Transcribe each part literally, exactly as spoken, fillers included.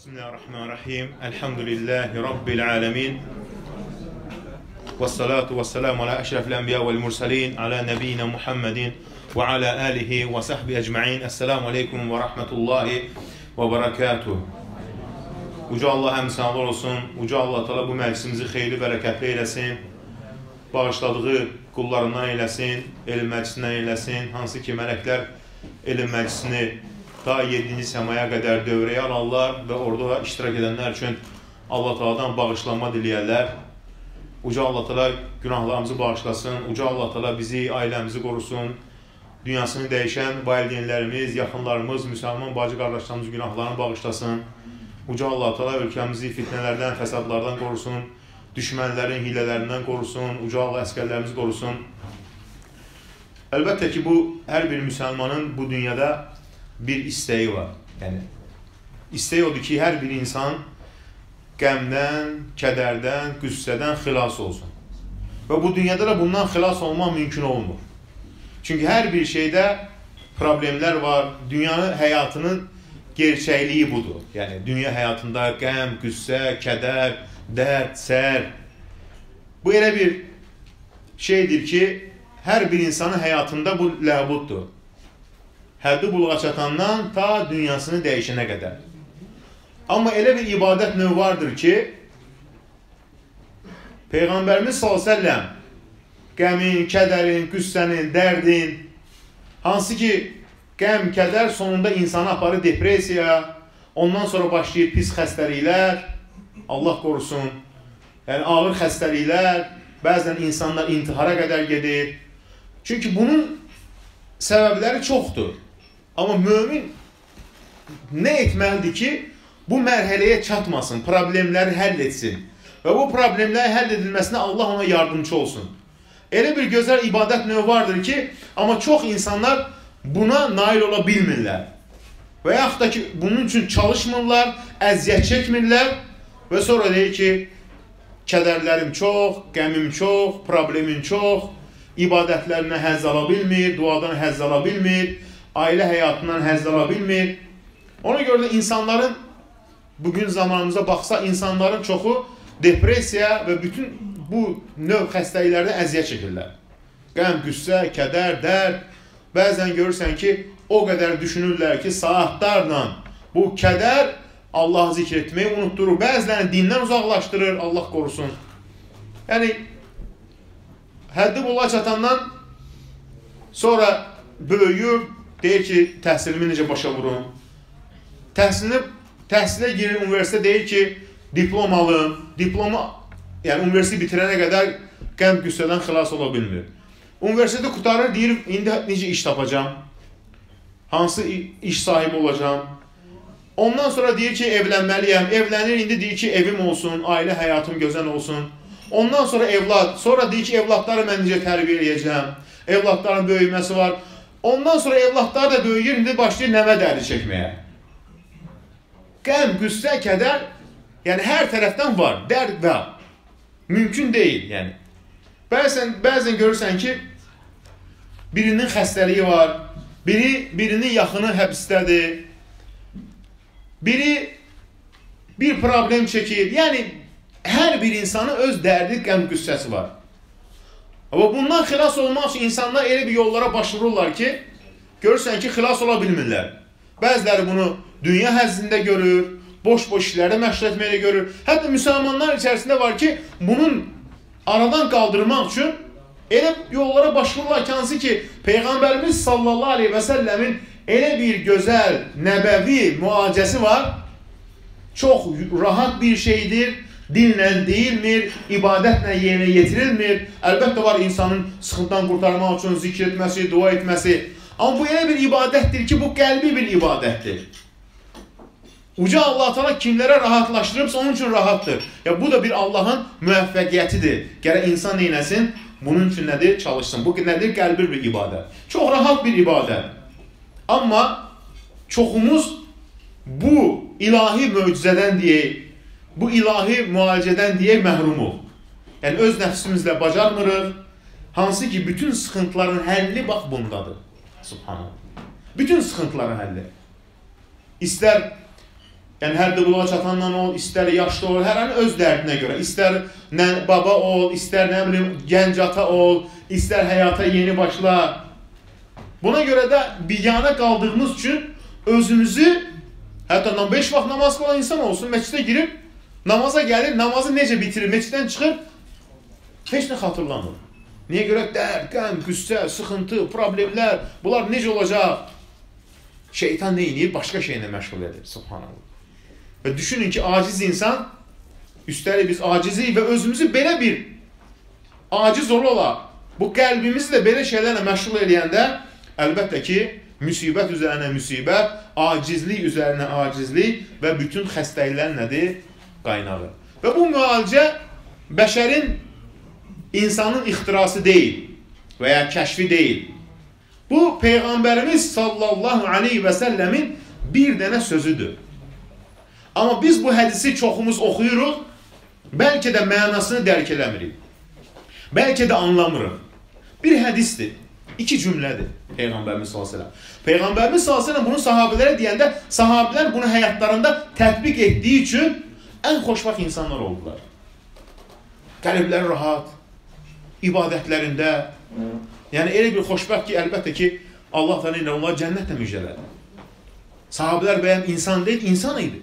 Bismillahirrahmanirrahim. Elhamdülillahi Rabbil alemin. Vessalatu vesselamu ala eşrefil enbiya vel mursalin ala nebiyyina Muhammedin ve ala alihi ve sahbihi ecma'in. Esselamu aleyküm ve rahmetullahi ve berekatuhu. Uca Allah həmsənlər olsun. Uca Allah Teala bu məclisimizi xeyirli, bərəkətli eyləsin. Bağışladığı qullarından eyləsin, elm məclisindən eyləsin. Hansı ki, mələklər elm məclisini ta yeddinci səmaya qədər dövrəyə alarlar və orada iştirak edənlər üçün Allah Teala'dan bağışlanma diləyərlər. Uca Allah Teala günahlarımızı bağışlasın. Uca Allah Teala bizi, ailəmizi qorusun. Dünyasını dəyişən valideynlərimiz, yaxınlarımız, müsəlman bacı qardaşlarımız günahlarını bağışlasın. Uca Allah Teala ölkəmizi fitnələrdən, fəsadlardan qorusun. Düşmənlərin hilələrindən qorusun. Uca Allah əskərlərimizi qorusun. Əlbəttə ki, bu hər bir müsəlmanın bu dünyada bir istəyi var. Yəni, istəyi odur ki, hər bir insan qəmdən, kədərdən, qüssədən xilas olsun. Və bu dünyada da bundan xilas olmaq mümkün olmur. Çünki hər bir şeydə problemlər var. Dünyanın həyatının gerçəkliyi budur. Yəni, dünya həyatında qəm, qüssə, kədər, dərd, sər. Bu elə bir şeydir ki, hər bir insanın həyatında bu ləbuddur. Həddi buluğa çatandan ta dünyasını dəyişənə qədər. Amma elə bir ibadət növü vardır ki, Peyğəmbərimiz sallallahu əleyhi və səlləm qəmin, kədərin, qüssənin, dərdin, hansı ki, qəm, kədər sonunda insanı aparır depressiyaya, ondan sonra başlayır pis xəstəliklər, Allah qorusun, yəni ağır xəstəliklər, bəzən insanlar intihara qədər gedir. Çünki bunun səbəbləri çoxdur. Amma mömin nə etməlidir ki, bu mərhələyə çatmasın, problemləri həll etsin və bu problemləri həll edilməsinə Allah ona yardımcı olsun. Elə bir gözəl ibadət növü vardır ki, amma çox insanlar buna nail ola bilmirlər və yaxud da ki, bunun üçün çalışmırlar, əziyyət çəkmirlər və sonra deyir ki, kədərlərim çox, qəmim çox, problemim çox, ibadətlərinə həzz ala bilmir, duadan həzz ala bilmir, ailə həyatından həzz ala bilmir. Ona görə də insanların, bugün zamanımıza baxsa, insanların çoxu depressiya və bütün bu növ xəstəliklərdən əziyyət çəkirlər. Qəm, qüssə, kədər, dərd. Bəzən görürsən ki, o qədər düşünürlər ki, saatlarla bu kədər Allah'ı zikr etməyi unutturur. Bəzilərini dindən uzaqlaşdırır, Allah qorusun. Yəni, həddi buluğa çatandan sonra böyüyür, deyir ki, təhsilimi necə başa vurum. Təhsilini, təhsilə girir, universitetə deyir ki, diplom alım. Diplomu, yəni universiteti bitirənə qədər qəm qüssədən xilas ola bilmir. Universiteti qutarır, deyir, indi necə iş tapacam, hansı iş sahibi olacam. Ondan sonra deyir ki, evlənməliyəm. Evlənir, indi deyir ki, evim olsun, ailə həyatım gözəl olsun. Ondan sonra evlad, sonra deyir ki, evladları mən necə tərbiyə edəcəm. Evladların böyüməsi var. Ondan sonra evladları da böyüyür, indi başlayır nəvə dərdi çəkməyə. Qəm, qüssə, kədər, yəni hər tərəfdən var, dərd var. Mümkün deyil, yəni. Bəzən, bəzən görürsən ki, birinin xəstəliyi var, biri, birinin yaxını həbsdədir, biri bir problem çəkir. Yəni, hər bir insanın öz dərdi, qəm, qüssəsi var. Amma bundan xilas olmaq üçün insanlar elə bir yollara başvururlar ki, görürsən ki, xilas ola bilmirlər. Bəziləri bunu dünya həzzində görür, boş-boş işlərdə məşğul etməklə görür. Hətta müsəlmanlar içərisində var ki, bunun aradan qaldırmaq üçün elə yollara başvururlar ki, hansı ki, Peyğəmbərimiz sallallahu aleyhi və səlləmin elə bir gözəl, nəbəvi müalicəsi var, çox rahat bir şeydir, dinlə deyilmir, ibadətlə yerinə yetirilmir. Əlbəttə var insanın sıxıntıdan qurtarmaq üçün zikr etməsi, dua etməsi. Amma bu elə bir ibadətdir ki, bu qəlbi bir ibadətdir. Uca Allah Teala kimlərə rahatlaşdırıbsa onun üçün rahatdır. Ya, bu da bir Allahın müvəffəqiyyətidir. Gərək insan neynəsin? Bunun üçün nədir? Çalışsın. Bu nədir? Qəlbi bir ibadət. Çox rahat bir ibadət. Amma çoxumuz bu ilahi möcüzədən deyək, bu ilahi müalicədən deyək məhrumuq. Yəni, öz nəfsimizlə bacarmırıq. Hansı ki, bütün sıxıntıların həlli bax bundadır. Subhanallah. Bütün sıxıntıların həlli. İstər Yəni, həddi buluğa çatandan ol, istər yaşlı ol, hər an öz dərdinə görə. İstər nə, baba ol, istər nə bilim, gənc ata ol, istər həyata yeni başla. Buna görə də biganə qaldığımız üçün özümüzü, hətta beş vaxt namaz qılan insan olsun, məscidə girib, namaza gəlir, namazı necə bitirir, məsciddən çıxır, heç nə xatırlamır. Niyə görə? Dərd, qəm, qüssə, sıxıntı, problemlər, bunlar necə olacaq? Şeytan nə edir? Başqa şeylə məşğul edir. Subhanallah. Və düşünün ki, aciz insan, üstəlik biz acizik və özümüzü belə bir aciz olaraq, bu qəlbimizi də belə şeylərlə məşğul edəndə, əlbəttə ki, müsibət üzərinə müsibət, acizlik üzərinə acizlik və bütün xəstəliklər nədir? Qaynağı. Və bu müalicə bəşərin, insanın ixtirası deyil və ya kəşfi deyil. Bu, Peyğəmbərimiz sallallahu aleyhi və səlləmin bir dənə sözüdür. Amma biz bu hədisi çoxumuz oxuyuruq, bəlkə də mənasını dərk eləmirik. Bəlkə də anlamırıq. Bir hədisdir, iki cümlədir Peyğəmbərimiz sallallahu aleyhi və səlləm. Peyğəmbərimiz sallallahu aleyhi və səlləm bunu sahabilərə deyəndə, sahabilər bunu həyatlarında tətbiq etdiyi üçün ən xoşbəxt insanlar oldular. Qəlbləri rahat, ibadətlərində, yəni elə bir xoşbəxt ki, əlbəttə ki, Allah da ilə onlar cənnətlə müjdələdi. Sahabilər bəyəm insan deyil, insan idi.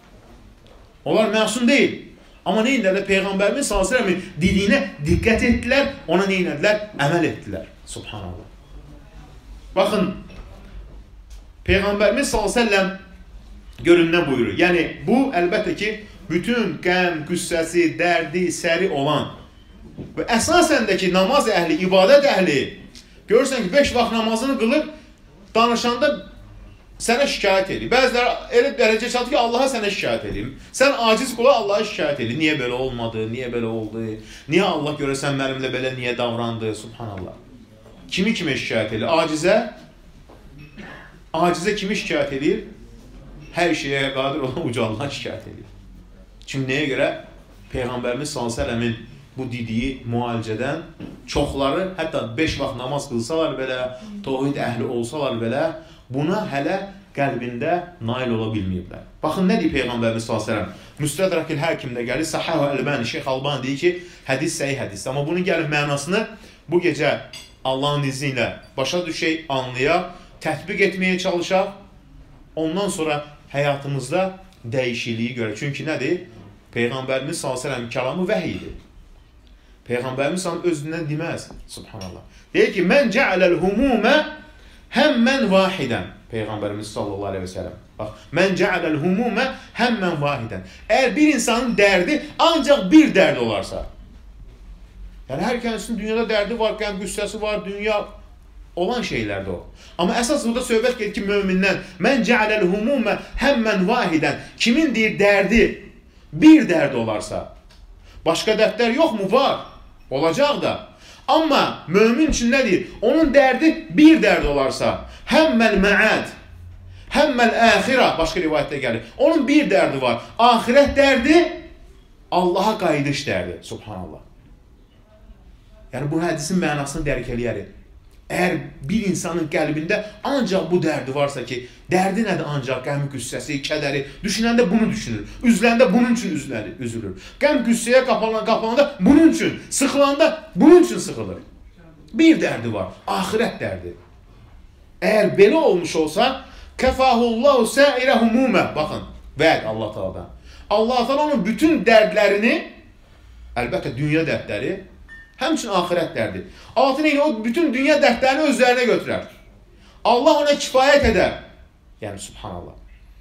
Onlar məsum deyil. Amma nə edilər? Peyğəmbərimiz sallallahu əleyhi və səlləmin dediyinə diqqət etdilər, ona nə edilər? Əməl etdilər. Subhanallah. Baxın, Peyğəmbərimiz sallallahu əleyhi və səlləm görün nə buyurur. Yəni, bu əlbəttə ki, bütün qəm, qüssəsi, dərdi, səri olan və əsasən də ki, namaz əhli, ibadət əhli, görürsən ki, beş vaxt namazını qılır, danışanda sənə şikayət edir. Bəziləri elə dərəcə çatır ki, Allaha sənə şikayət edir. Sən aciz qula Allaha şikayət edir. Niyə belə olmadı, niyə belə oldu, niyə Allah görəsən mənimlə belə niyə davrandı, subhanallah. Kimi kimə şikayət edir? Acizə, acizə kimi şikayət edir? Hər şeyə qadir olan uca Allah şikayət edir. Çünki nəyə görə? Peyğəmbərimiz sallallahu əleyhi və səlləmin bu dediyi müalicədən çoxları, hətta beş vaxt namaz qılsalar belə, tövhid əhli olsalar belə, buna hələ qəlbində nail ola bilməyiblər. Baxın, nə deyir Peyğəmbərimiz sallallahu əleyhi və səlləm? Müstədrakil Həkimdə gəlir, Sahih Əlbani, Şeyx Albani deyir ki, hədis səhih hədisdir. Amma bunun gəlin mənasını bu gecə Allahın izni ilə başa düşək, anlayaq, tətbiq etməyə çalışaq, ondan sonra həyatımızda dəyişikliyi görək. Çünki nədir? Peyğəmbərimiz sallallahu əleyhi və səlləm kəlamı vəhiydir. Peyğəmbərimiz özündən deməz. Subhanallah. Deyir ki, mən cəaləl humumə həmmən vahidən. Peyğəmbərimiz sallallahu aleyhi və səlləm. Bax, mən cəaləl humumə həmmən vahidən. Əgər bir insanın dərdi ancaq bir dərdi olarsa, yəni hər kəsin dünyada dərdi var, qəm, qüssəsi var, dünya olan şeylərdir o. Amma əsas burada söhbət gedir ki, mömindən mən cəaləl humumə həmmən vahidən. Kimin deyir dərdi bir dərdi olarsa, başqa dərdlər yoxmu? Var. Olacaq da. Amma mömin üçün nə deyir? Onun dərdi bir dərd olarsa, həmməl məəd, həmməl əxirə, başqa rivayətdə gəlir. Onun bir dərdi var. Axirət dərdi, Allaha qayıdış dərdi. Subhanallah. Yəni, bu hədisin mənasını dərk eləyərik. Əgər bir insanın qəlbində ancaq bu dərdi varsa ki, dərdi nədir ancaq? Qəm, qüssəsi, kədəri, düşünəndə bunu düşünür. Üzləndə bunun üçün üzülür. Qəm, qüssəyə qapananda bunun üçün, sıxılanda bunun üçün sıxılır. Bir dərdi var, axirət dərdi. Əgər belə olmuş olsa, kəfahullahu səirə humumə, baxın, vəd Allah Taala'dan. Allah Taala onun bütün dərdlərini, əlbəttə dünya dərdləri, həmçinin axirət dərdi. Altına ilə o bütün dünya dərdlərini özlərinə götürər. Allah ona kifayət edər. Yəni, subhanallah.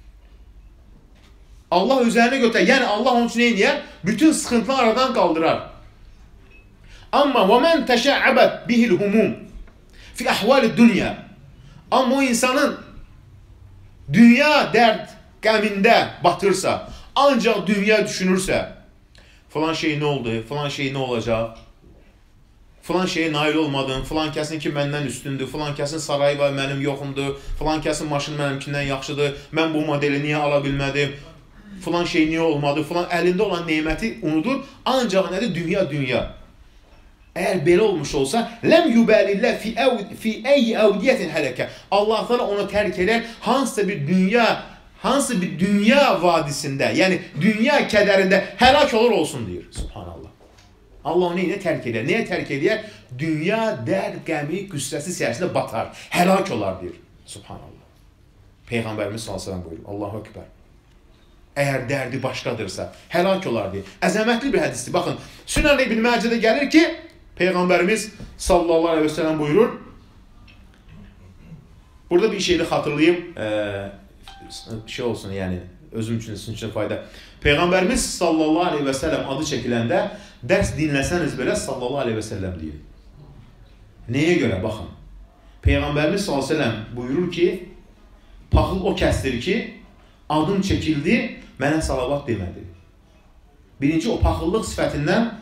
Allah üzərinə götürər. Yəni, Allah onun üçün eynəyər? Bütün sıxıntılar aradan qaldırar. Amma وَمَنْ تَشَعَّبَتْ بِهِ الْهُمُومِ فِي أَحْوَالِ الدُّنْيَا. Amma o insanın dünya dərd qəmində batırsa, ancaq dünya düşünürsə, falan şey nə oldu, falan şey nə olacaq, filan şeyə nail olmadım, filan kəsin ki məndən üstündür, filan kəsin sarayı var, mənim yoxumdur, filan kəsin maşını mənimkindən yaxşıdır, mən bu modeli niyə ala bilmədim, filan şey niyə olmadı, filan əlində olan neyməti unudur, ancaq nədir? Dünya, dünya. Əgər belə olmuş olsa, ləm yubəlillə fi əyyi əvdiyyətin hələkə. Allah Teala onu tərk edər, hansısa bir dünya hansı bir dünya vadisinde, yani dünya kederinde helak olur olsun diyor. Subhanallah. Allah onu yine terk eder. Neye terk eder? Dünya dərd, qəmi, qüssəsi içərisində batar. Helak olar diyor. Subhanallah. Peygamberimiz sallallahu aleyhi ve sellem buyurur. Allahu Ekber. Eğer derdi başkadırsa helak olar diye. Əzəmətli bir hədisdir. Bakın, Sünan İbn Məcədə gəlir ki, Peygamberimiz sallallahu aleyhi ve sellem buyurur. Burada bir şeyi hatırlayayım. Ee, şey olsun yani, özüm üçün, sizin üçün fayda. Peygamberimiz sallallahu aleyhi ve sellem adı çəkiləndə dərs dinləsəniz belə sallallahu aleyhi ve sellem deyir. Neye göre? Bakın. Peygamberimiz sallallahu aleyhi ve sellem buyurur ki, paxıl o kəsdir ki, adım çəkildi, mənə salavat demədi. Birinci, o paxıllıq sifətindən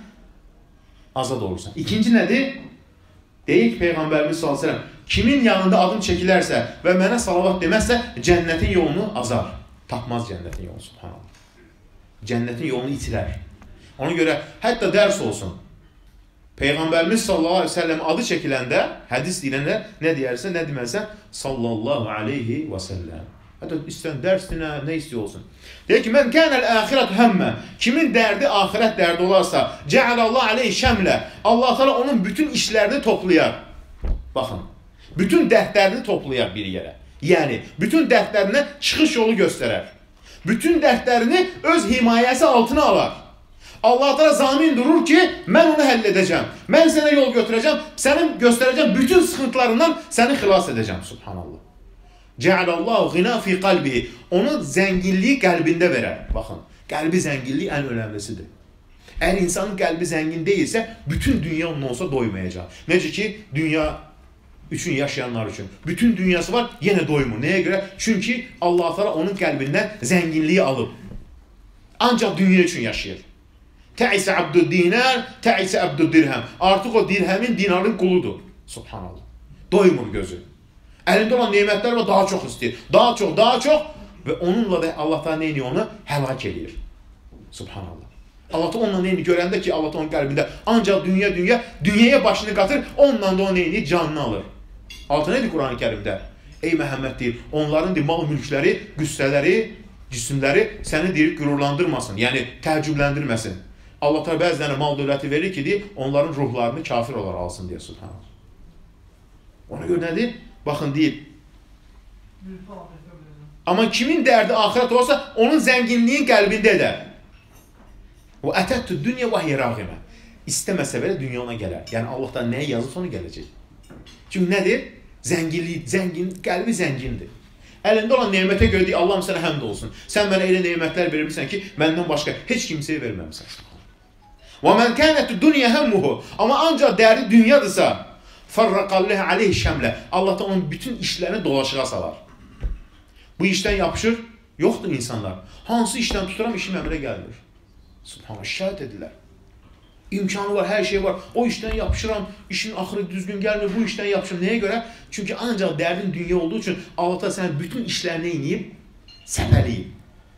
azad olursan. İkinci nədir? Deyir ki, Peygamberimiz sallallahu aleyhi ve sellem, kimin yanında adım çəkilərsə və mənə salavat deməzsə, cənnətin yolunu azar. Tapmaz cənnətin yolunu, subhanallah. Cənnətin yolunu itirər. Ona görə, hətta dərs olsun. Peygamberimiz sallallahu aleyhi ve sellem adı çəkiləndə, hədis deyiləndə nə deyərsə, nə deməsə, sallallahu aleyhi ve sellem. Hətta istəyən dərsdir, nə, nə istiyor olsun. Deyir ki, mən kənəl əxirət həmmə. Kimin dərdi axirət dərdi olarsa, cəalallahu aleyhi şəmlə. Allah Teala onun bütün işlərini toplayar. Baxın, bütün dərdlərini toplayar bir yerə. Yəni, bütün dərdlərinə çıxış yolu göstərər. Bütün dərdlərini öz himayəsi altına alar. Allah Teala zamin durur ki, mən onu həll edəcəm. Mən sənə yol götürəcəm, sənin göstərəcəm bütün sıxıntılarından səni xilas edəcəm. Subhanallah. Cealallahu gina fi qalbihi. Onun zənginliyi qəlbində verər. Baxın, qəlbi zənginliyi ən önəmlisidir. Əgər insanın qəlbi zəngin deyilsə, bütün dünya onun olsa doymayacaq. Necə ki, dünya üçün yaşayanlar üçün. Bütün dünyası var, yenə doymur. Nəyə görə? Çünki Allah Teala onun qəlbindən zənginliyi alıb. Ancaq dünya üçün yaşayır. Təisə abdü dinar, təisə abdü dirhəm. Artıq o dirhəmin, dinarın quludur. Subhanallah. Doymur gözü. Əlində olan nemətlər var, daha çox istəyir. Daha çox, daha çox. Və onunla da Allah Teala neyini onu həlak edir. Subhanallah. Allah Teala onunla neyini görəndə ki, Allah Teala onun qəlbində ancaq dünya, dünya, dünyaya başını qatır, onunla da o neyini canını alır. Altı nədir Quran-ı Kərimdə? Ey Məhəmməd deyir, onların deyir, mal mülkləri, qüssələri, cisimləri səni deyir, qürurlandırmasın, yəni təəccübləndirməsin. Allah Teala bəzilərinə mal dövləti verir ki, deyir, onların ruhlarını kafir olaraq alsın deyə subhanallah. Ona görə nədir? Baxın deyir. Amma kimin dərdi axirət olsa, onun zənginliyin qəlbində edər. Və ətətü dünya və hirağimə. İstəməsə belə dünya ona gələr. Yəni Allahdan nəyə yazırsa onu gələcək. Çünki nədir? Zənginlik, zəngin, qəlbi zəngindir. Əlində olan nemətə görə deyir, Allahım sənə həmd olsun. Sən mənə elə nemətlər verirsən ki, məndən başqa heç kimsəyə verməmsən. Və mən kənətü dünya həmmuhu. Amma ancaq dərdi dünyadırsa, farraqalləh aleyh şəmlə. Allah da onun bütün işlərini dolaşığa salar. Bu işdən yapışır, yoxdur insanlar. Hansı işdən tuturam, işim əmrə gəlmir. Subhanallah, şəhət edirlər. İmkanı var, hər şey var. O işdən yapışıram, işin axırı düzgün gəlmir, bu işdən yapışıram. Nəyə görə? Çünki ancaq dərdin dünya olduğu üçün Allah da sənin bütün işlərini inəyib, səpəliyib.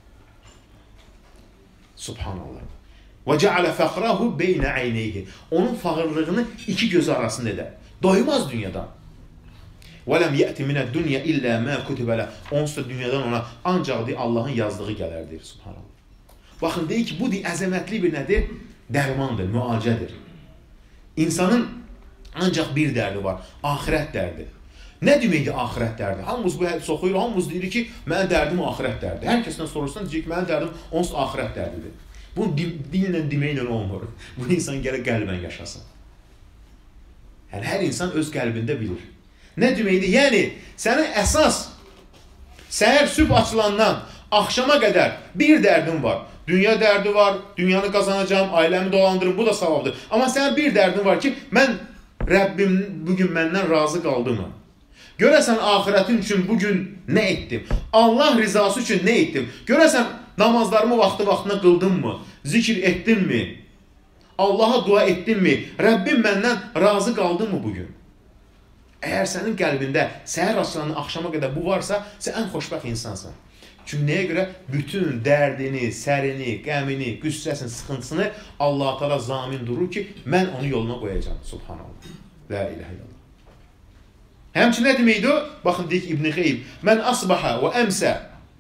Subhanallah. Və cəalə fəxrahu beynə əynəyhi. Onun fağırlığını iki gözü arasında edər. Doymaz dünyadan. وَلَمْ يَأْتِ مِنَ الدُّنْيَا إِلَّا مَا كُتِبَ لَهُ. Onsuz da dünyadan ona ancaq deyir, Allahın yazdığı gələr deyir. Subhanallah. Baxın, deyir ki, bu deyir, əzəmətli bir nədir? Dərmandır, müalicədir. İnsanın ancaq bir dərdi var, ahirət dərdi. Nə deməkdir ahirət dərdi? Hamımız bu hədis oxuyur, hamımız deyir ki, mənim dərdim ahirət dərdi. Hər kəsdən sorursan, deyir ki, mənim dərdim onsuz ahirət dərdidir. Bunu dinlə deməklə olmur. Bu insan gərək qəlbən yaşasın. Yəni, hər insan öz qəlbində bilir. Nə deməkdir? Yəni, sənin əsas səhər sübh açılandan axşama qədər bir dərdin var. Dünya dərdi var, dünyanı qazanacağım, ailəmi dolandırım, bu da savabdır. Amma sənin bir dərdin var ki, mən Rəbbim bugün məndən razı qaldı mı? Görəsən, ahirətin üçün bugün nə etdim? Allah rizası üçün nə etdim? Görəsən, namazlarımı vaxtı-vaxtına qıldım mı? Zikr etdim mi? Allaha dua etdim mi? Rəbbim məndən razı qaldı mı bugün? Əgər sənin qəlbində səhər açılanın axşama qədər bu varsa, sən ən xoşbəxt insansan. Çünki nəyə görə? Bütün dərdini, sərini, qəmini, qüssəsini, sıxıntısını Allah-u Teala zamin durur ki, mən onu yoluna qoyacağım. Subhanallah. La ilahe illallah. Həmçin nə deməkdir o? Baxın, deyik İbn-i Qeym. Mən asbaha və əmsə.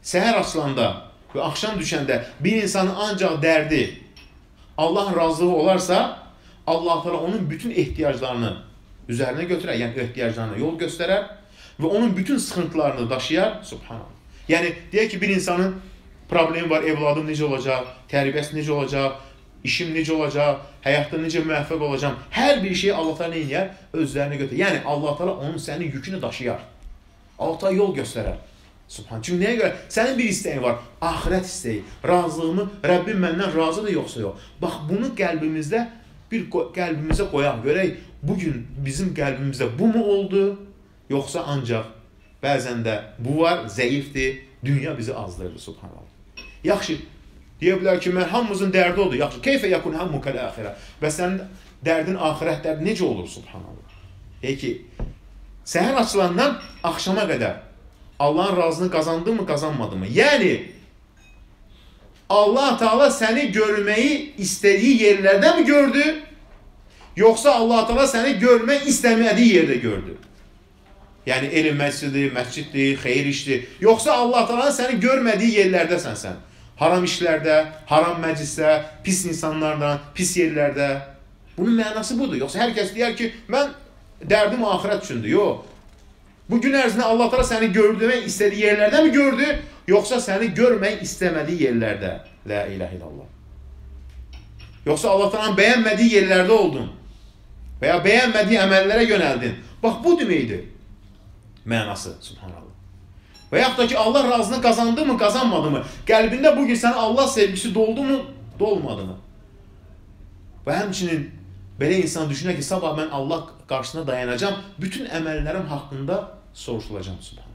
səhər açılanda və axşam düşəndə bir insanın ancaq dərdi Allahın razılığı olarsa, Allah Teala onun bütün ehtiyaclarını üzərinə götürər, yəni ehtiyaclarına yol göstərər və onun bütün sıxıntılarını daşıyar. Subhanallah. Yəni, deyək ki, bir insanın problemi var, evladım necə olacaq, tərbiyəsi necə olacaq, işim necə olacaq, həyatda necə müvəffəq olacaq, hər bir şeyi Allah Teala nə edir? Özlərinə götürər. Yəni, Allah Teala onun sənin yükünü daşıyar. Allah Teala yol göstərər. Subhan. Çünki nəyə görə? Sənin bir istəyin var, axirət istəyi, razılığımı, Rəbbim məndən razıdır yoxsa yox. Bax, bunu qəlbimizdə, bir qəlbimizə qoyaq, görək, bugün bizim qəlbimizdə bu mu oldu, yoxsa ancaq bəzən də bu var, zəifdir, dünya bizi azdırır, subhanallah. Yaxşı, deyə bilər ki, mən hamımızın dərdi oldu, yaxşı, keyfə yakun hammukəl əxirə və sənin dərdin axirət dərdi necə olur, subhanallah. Deyək ki, səhər açılandan axşama qədər Allahın razını qazandı mı, qazanmadı mı? Yəni, Allah Teala səni görməyi istədiyi yerlərdə mi gördü? Yoxsa Allah Teala səni görmək istəmədiyi yerdə gördü? Yəni, elm məscididir, məsciddir, xeyir işdir. Yoxsa Allah Teala səni görmədiyi yerlərdəsən sən. Haram işlərdə, haram məclisdə, pis insanlardan, pis yerlərdə. Bunun mənası budur. Yoxsa hər kəs deyər ki, mən dərdim axirət üçündür. Yox. Bu gün ərzində Allah Teala səni gördümək istədiyi yerlərdə mi gördü? Yoxsa səni görmək istəmədiyi yerlərdə? La ilahe illallah. Yoxsa Allah Teala'nın bəyənmədiyi yerlərdə oldun. Və ya bəyənmədiyi əməllərə yönəldin. Bax, bu deməkdir. Mənası, subhanallah. Və yaxud da ki, Allah razını qazandı mı, qazanmadı mı? Qəlbində bugün sənə Allah sevgisi doldu mu, dolmadı mı? Və həmçinin belə insan düşünər ki, sabah mən Allah qarşısına dayanacam, bütün əməllərim haqqında soruşulacam, subhanallah.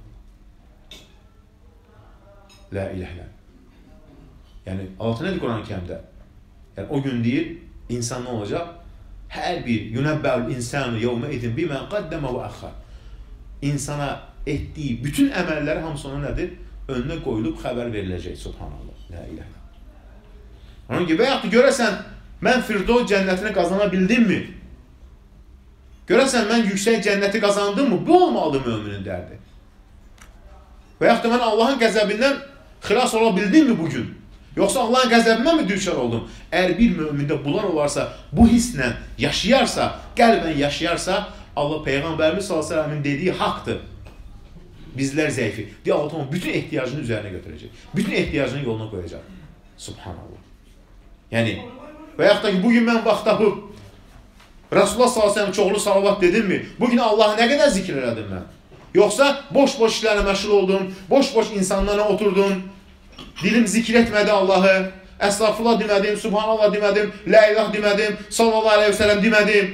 La ilahe illallah. Yəni, Allah nədir Quran-ı Kərimdə? Yəni, o gün deyir, insan nə olacaq? Hər bir yunəbbəl insanu yevmə idin bimə qaddəmə və əxər. İnsana etdiyi bütün əməlləri hamısı ona nədir? Önünə qoyulub xəbər veriləcək, subhanallah. La ilahe illallah. Onun gibi, və yaxud görəsən, mən Firdevs cənnətini qazana bildim mi? Görəsən, mən yüksək cənnəti qazandım mı? Bu olmalıdır müminin dərdi. Və yaxud da mən Allahın qəzəbindən xilas ola bildim mi bugün? Yoxsa Allahın qəzəbinə mi düşər oldum? Əgər bir mümində bunlar olarsa, bu hisslə yaşayarsa, qəlbən yaşayarsa, Allah Peyğəmbərimiz sallallahu əleyhi və səlləmin dediyi haqdır. Bizlər zəifi. Deyə Allah onun bütün ehtiyacını üzərinə götürəcək. Bütün ehtiyacını yoluna qoyacaq. Subhanallah. Yəni, və yaxud da ki, bugün mən vaxt tapıb, Rasulullah sallallahu əleyhi və səlləm çoxlu salavat dedim mi? Bugün Allahı nə qədər zikr elədim mən? Yoxsa boş-boş işlərlə məşğul oldum, boş-boş insanlarla oturdum, dilim zikr etmədi Allahı, əstağfurullah demədim, subhanallah demədim, la ilah demədim, sallallahu aleyhi və səlləm demədim.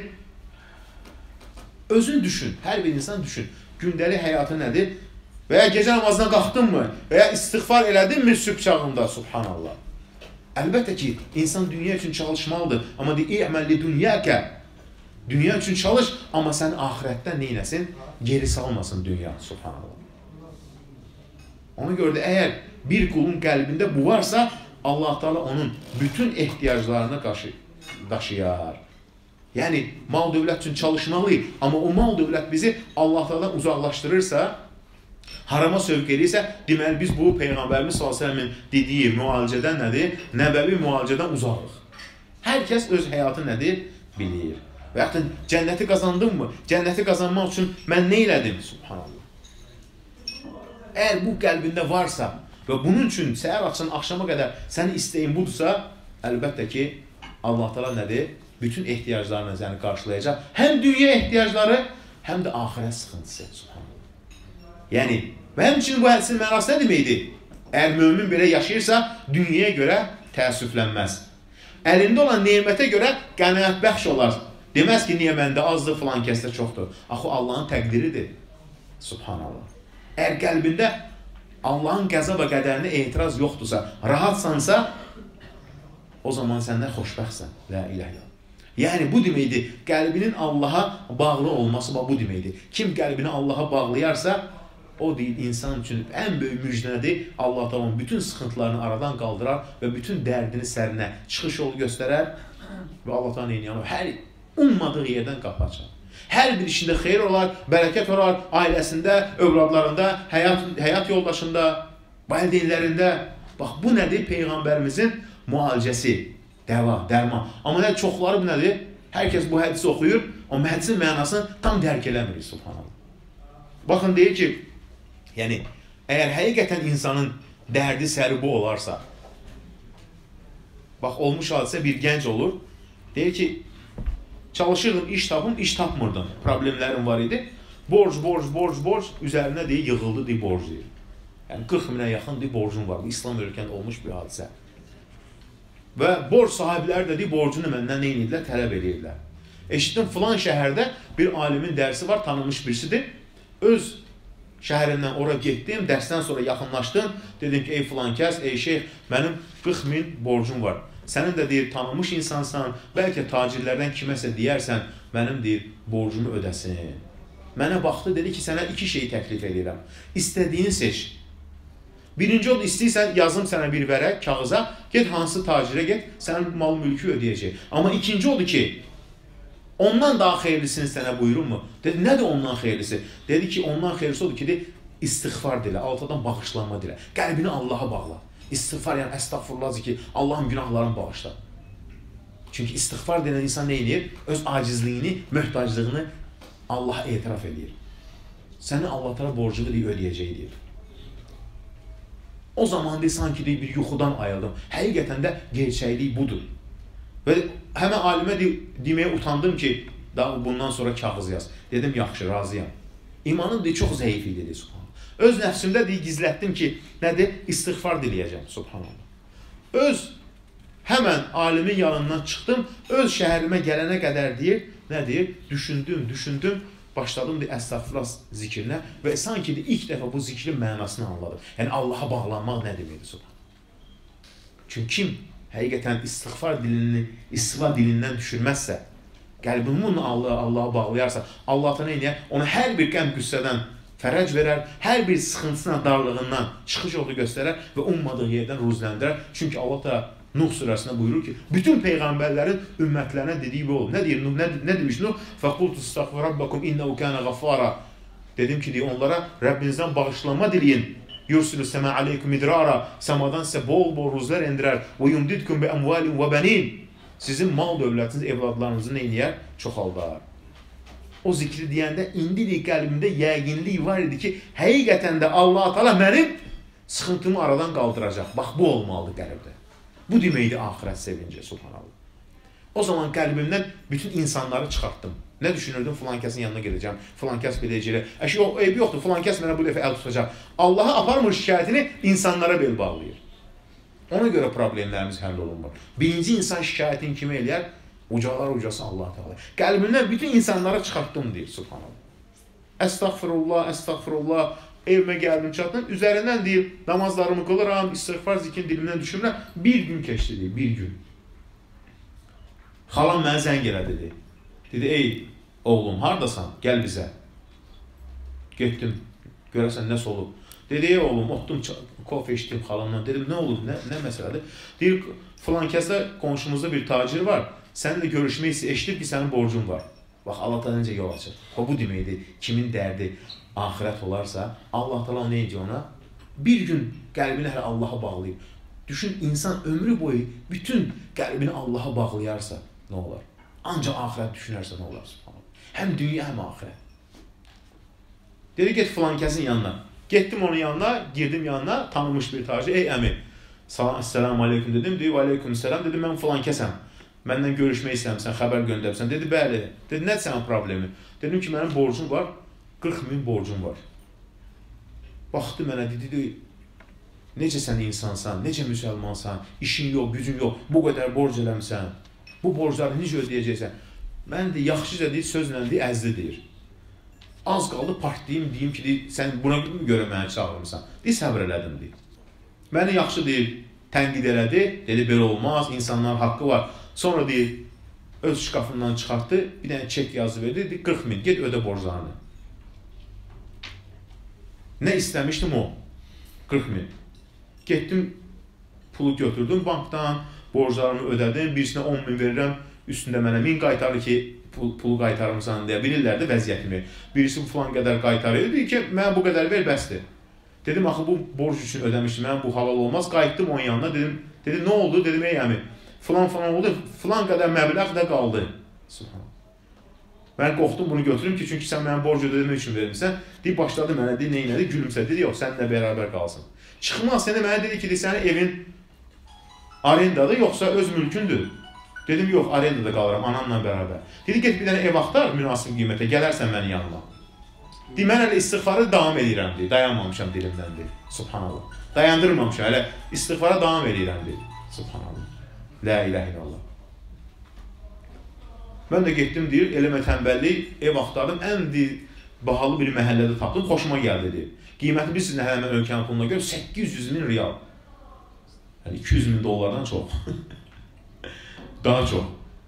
Özün düşün, hər bir insan düşün. Gündəlik həyatı nədir? Və ya gecə namazına qalxdın mı? Və ya istiğfar elədin mi sübh çağında? Subhanallah. Əlbəttə ki, insan dünya üçün çalışmalıdır. Amma deyir, i'məl dünyəkə. Dünya üçün çalış, amma sən ahirətdən neynəsin? Geri salmasın dünya. Subhanallah. Ona görə də əgər bir qulun qəlbində bu varsa, Allah Teala onun bütün ehtiyaclarını daşıyar. Yəni, mal dövlət üçün çalışmalıyıq, amma o mal dövlət bizi Allah Teala'dan uzaqlaşdırırsa, harama sövq edirsə, deməli biz bu Peyğəmbərimiz sallallahu əleyhi və səlləmin dediyi müalicədən nədir? Nəbəvi müalicədən uzaqıq. Hər kəs öz həyatı nədir? Bilir. Və yaxud cənnəti qazandım mı? Cənnəti qazanmaq üçün mən nə elədim? Subhanallah. Əgər bu qəlbində varsa və bunun üçün səhər açan axşama qədər sənin istəyin budursa, əlbəttə ki, Allah Teala nədir? Bütün ehtiyaclarını yəni qarşılayacaq. Həm dünya ehtiyacları, həm də axirət sıxıntısı. Subhanallah. Yəni, və həmçinin bu hədisin mənası nə deməkdir? Əgər mömin belə yaşayırsa, dünyaya görə təəssüflənməz. Əlində olan nemətə görə qənaətbəxş olar. Deməz ki, niyə məndə azdır, filan kəsdə çoxdur. Axı, Allahın təqdiridir. Subhanallah. Əgər qəlbində Allahın qəza və qədərinə etiraz yoxdursa, rahatsansa, o zaman səndən xoşbəxtsən. La ilahe illallah. Yəni, bu deməkdir, qəlbinin Allaha bağlı olması bu deməkdir. Kim qəlbini Allaha bağlayarsa, o deyil, insan üçün ən böyük müjdədir. Allah Teala bütün sıxıntılarını aradan qaldırar və bütün dərdini sərinə çıxış yolu göstərər və Allah Teala neyniyən hər ummadığı yerdən qapı açar. Hər bir işində xeyir olar, bərəkət olar, ailəsində, övladlarında, həyat, həyat yoldaşında. Valideynlərində, bax bu nədir? Peyğəmbərimizin müalicəsi, dəva, dərman. Amma nə, çoxları bu nədir? Hər kəs bu hədisi oxuyur, amma hədisin mənasını tam dərk eləmir, subhanallah. Baxın, deyir ki, yəni, əgər həqiqətən insanın dərdi səri bu olarsa, bax, olmuş hadisə bir gənc olur, deyir ki, çalışırdım, iş tapım, iş tapmırdım, problemlərim var idi. Borc, borc, borc, borc, üzərinə deyir, yığıldı, deyir, borc deyir. Yəni, qırx minə yaxın deyir, borcum var. Bu, İslam ölkəndə olmuş bir hadisə. Və borc sahibləri də deyir, borcunu məndən nə edirlər? Tələb edirlər. Eşitdim, filan şəhərdə bir alimin dərsi var, tanınmış birisidir. Öz şəhərindən ora getdim, dərsdən sonra yaxınlaşdım. Dedim ki, ey filan kəs, ey şeyx, mənim qırx min borcum var. Sənin də deyir, tanınmış insansan, bəlkə tacirlərdən kiməsə deyərsən, mənim deyir, borcumu ödəsin. Mənə baxdı, dedi ki, sənə iki şeyi təklif edirəm. İstədiyini seç. Birinci oldu, istəyirsən, yazım sənə bir vərək, kağıza, get hansı tacirə get, sənin mal mülkü ödəyəcək. Amma ikinci oldu ki, ondan daha xeyirlisini sənə buyurum mu? Dedi, nədir ondan xeyirlisi? Dedi ki, ondan xeyirlisi oldu ki, istiğfar dilə, altadan bağışlanma dilə, qəlbini Allaha bağla. İstiğfar, yəni əstəğfurullah zikir, Allahın günahlarını bağışla. Çünki istiğfar denən insan nə edir? Öz acizliyini, möhtaclığını Allaha etiraf edir. Səni Allah təala borcunu deyir, ödəyəcək deyir. O zaman deyir, sanki deyir, bir yuxudan ayıldım. Həqiqətən də gerçəklik budur. Və həmən alimə deyir, deməyə utandım ki, daha bundan sonra kağız yaz. Dedim, yaxşı, razıyam. İmanım deyir, çox zəif idi, deyir, subhanallah. Öz nəfsimdə deyir, gizlətdim ki, nədir? İstiğfar diləyəcəm, subhanallah. Öz, həmən alimin yanından çıxdım, öz şəhərimə gələnə qədər deyir, nə deyir? Düşündüm, düşündüm. Başladım deyir, əstəğfurullah zikrinə və sanki deyir, ilk dəfə bu zikrin mənasını anladım. Yəni, Allaha bağlanmaq nə deməkdir, subhanallah. Çünki kim həqiqətən istiğfar dilini, istiva dilindən düşürməzsə, qəlbini bununla Allaha, Allaha bağlayarsa, Allah da nə edir? Ona hər bir qəm qüssədən fərəc verər, hər bir sıxıntısına, darlığından çıxış yolu göstərər və ummadığı yerdən ruzləndirər. Çünki Allah da Nuh surəsində buyurur ki, bütün peyğəmbərlərin ümmətlərinə dediyi bu olur. Nə deyir Nuh? Nə, nə demiş Nuh? Fəqultu istəğfir rabbakum innehu kana ghaffara. Dedim ki, deyir, onlara Rəbbinizdən bağışlanma diləyin. Yursilu səmə aleykum idrara. Səmadan sizə bol-bol ruzlar endirər. Və yumdidkum bi amwalin və banin. Sizin mal dövlətiniz, evladlarınızı nə edir? Çoxaldar. O zikri deyəndə indi deyir, qəlbimdə yəqinlik var idi ki, həqiqətən də Allah Teala mənim sıxıntımı aradan qaldıracaq. Bax, bu olmalıdır qəlbdə. Bu deməkdir axirət sevinci, subhanallah. O zaman qəlbimdən bütün insanları çıxartdım. Nə düşünürdüm? Filan kəsin yanına gedəcəm, filan kəs biləcək. Əşi, o eybi yoxdur, filan kəs mənə bu dəfə əl tutacaq. Allaha aparmır şikayətini, insanlara bel bağlayır. Ona görə problemlərimiz həll olunmur. Birinci insan şikayətini kimi eləyər? Ucalar ucası Allah Teala. Qəlbimdən bütün insanları çıxartdım, deyir, subhanallah. Əstəğfirullah, əstəğfirullah. Evimə gəldim, çatdım, üzərindən deyir, namazlarımı qılıram, istiğfar zikrin dilimdən düşürəm. Bir gün keçdi, deyir, bir gün. Xalam mənə zəng elədi, dedi. Dedi, ey oğlum, haradasan? Gəl bizə. Getdim, görəsən nəsə olub. Dedi, ey oğlum, otdum, kofe içdim xalamdan. Dedim, nə olub, nə, nə məsələdir? Deyir, filan kəsdə qonşumuzda bir tacir var, səninlə görüşmək istəyir, eşidir ki, sənin borcun var. Bax, Allah da necə yol açır. O, bu deməkdir, kimin dərdi axirət olarsa, Allah Teala nə edir ona? Bir gün qəlbini hələ Allaha bağlayıb. Düşün, insan ömrü boyu bütün qəlbini Allaha bağlayarsa, nə olar? Ancaq axirət düşünərsə, nə olar? Həm dünya, həm axirət. Dedi, get filan kəsin yanına. Getdim onun yanına, girdim yanına, tanınmış bir tacir. Ey əmi, selamun aleyküm dedim. Deyib, aleyküm selam. Dedim, mən filan kəsəm. Məndən görüşmək istəmirsən, xəbər göndərsən. Dedi, bəli. Dedi, nədir sənin problemi? Dedim ki, mənim borcum var. qırx min borcum var. Baxdı mənə, dedi, necə sən insansan, necə müsəlmansan, işin yox, gücün yox, bu qədər borc eləmsən, bu borcları necə ödəyəcəksən? Mən də yaxşıca deyir, sözlə deyir, əzli deyir. Az qaldı partlayayım, deyim ki, deyir, sən buna görə mənə çağırmışsan. Deyir, səbr elədim, deyir. Məni yaxşı deyir, tənqid elədi, dedi, belə olmaz, insanların haqqı var. Sonra deyir, öz şkafından çıxartdı, bir dənə çek yazı verdi, deyir, qırx min, get ödə borclarını. Nə istəmişdim o? qırx min. Getdim, pulu götürdüm bankdan, borclarımı ödədim, birisinə on min verirəm, üstündə mənə min qaytarır ki, pulu qaytarımsan deyə bilirlər də vəziyyətimi. Birisi filan qədər qaytarır, deyir ki, mənə bu qədər ver, bəsdir. Dedim, axı bu borc üçün ödəmişdim, mən bu halal olmaz. Qayıtdım onun yanına, dedim, dedi, nə oldu? Dedim, ey əmi, filan filan oldu, filan qədər məbləğ də qaldı. Subhanallah. Mən qorxdum bunu götürüm ki, çünki sən mənim borc ödəmək üçün vermişsən. Deyib, başladı mənə, deyib, neynədi? Gülümsədi, dedi, yox, səninlə bərabər qalsın. Çıxmaz, səni mənə dedi ki, sənin evin arendadır, yoxsa öz mülkündür. Dedim, yox, arendada qalıram, anamla bərabər. Dedi, get bir dənə ev axtar, münasib qiymətə, gələrsən mənim yanıma. Deyib, mən hələ istiğfarı davam edirəm, deyib, dayanmamışam dilimdən, deyib, subhanallah. Dayandırmamışam, hələ istiğfara davam edirəm, deyib, subhanallah. La ilahe illallah. Mən də getdim, deyir, eləmə tənbəllik, ev axtardım, ən deyir, bahalı bir məhəllədə tapdım, xoşuma gəldi, deyir. Qiyməti bilirsiniz, hələ mən ölkənin puluna görə səkkiz yüz min riyal. Yəni iki yüz min dollardan çox. Daha çox.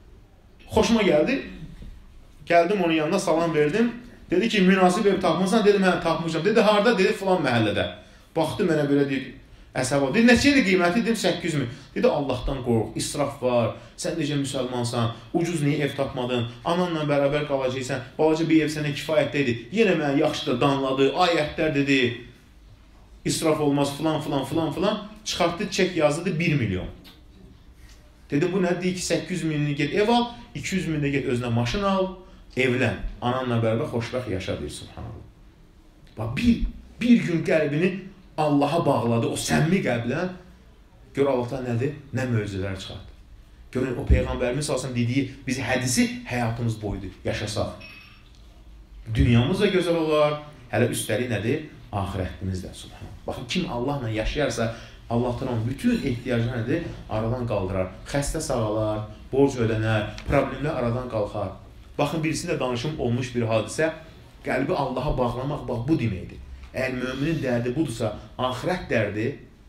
Xoşuma gəldi. Gəldim onun yanına, salam verdim. Dedi ki, münasib ev tapmışsan, dedim, hə, tapmışam. Dedi, harada? Dedi, filan məhəllədə. Baxdı mənə belə, deyir, əsəb. Dedi, neçədir qiyməti? Dedim, səkkiz yüz min. Dedi, Allahdan qorx, israf var, sən necə müsəlmansan, ucuz niyə ev tapmadın, ananla bərabər qalacaqsan, balaca bir ev sənə kifayətdə idi. Yenə mənə yaxşı da danladı, ayətlər dedi, israf olmaz, filan, filan, filan, filan. Çıxartdı, çek yazdı, bir milyon. Dedi, bu nədir? Deyir ki, səkkiz yüz minini get ev al, iki yüz minini get özünə maşın al, evlən. Ananla bərabər xoşbəxt yaşa, deyir, subhanallah. Bax, bir, bir gün qəlbini Allaha bağladı, o səmimi qəlblə. Gör Allah nədir? Nə möcüzələr çıxardı. Görün, o Peyğəmbərimiz salsın dediyi, biz hədisi həyatımız boyudur, yaşasaq. Dünyamız da gözəl olar, hələ üstəlik nədir? Ahirətimiz də, subhanallah. Baxın, kim Allahla yaşayarsa, Allah onun bütün ehtiyacı nədir? Aradan qaldırar. Xəstə sağalar, borc ödənər, problemlər aradan qalxar. Baxın, birisində danışım olmuş bir hadisə, qəlbi Allaha bağlamaq, bax, bu deməkdir. Əgər müminin dərdi budursa, ahirət dərdi,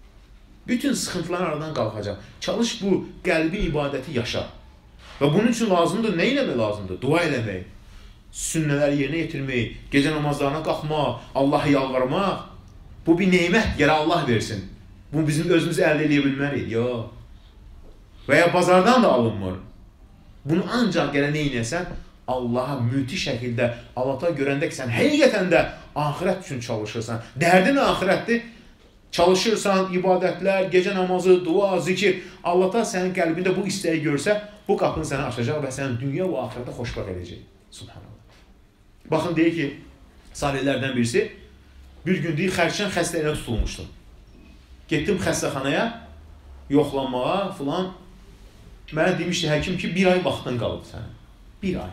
bütün sıxıntılar aradan qalxacaq. Çalış bu qəlbi ibadəti yaşa. Və bunun üçün lazımdır, nə eləmək lazımdır? Dua eləmək, sünnələri yerinə yetirmək, gecə namazlarına qalxmaq, Allaha yalvarmaq. Bu bir neymət, yerə Allah versin. Bu bizim özümüzü əldə edə bilməliyik. Yox. Və ya bazardan da alınmır. Bunu ancaq gələ nə inəsən? Allaha müthiş şəkildə Allah'a görəndə ki, sən həqiqətən də ahirət üçün çalışırsan. Dərdin ahirətdir. Çalışırsan, ibadətlər, gecə namazı, dua, zikir. Allah'a sənin qəlbində bu istəyi görsə, bu qapını sənə açacaq və sənin dünya və ahirətə xoşbəxt edəcək. Subhanallah. Baxın, deyir ki, salihlərdən birisi bir gün deyir, xərçən xəstəliyinə tutulmuşdu. Getdim xəstəxanaya, yoxlanmağa filan. Mənə demişdi həkim ki, bir ay vaxtın qalıb sənin. Bir ay.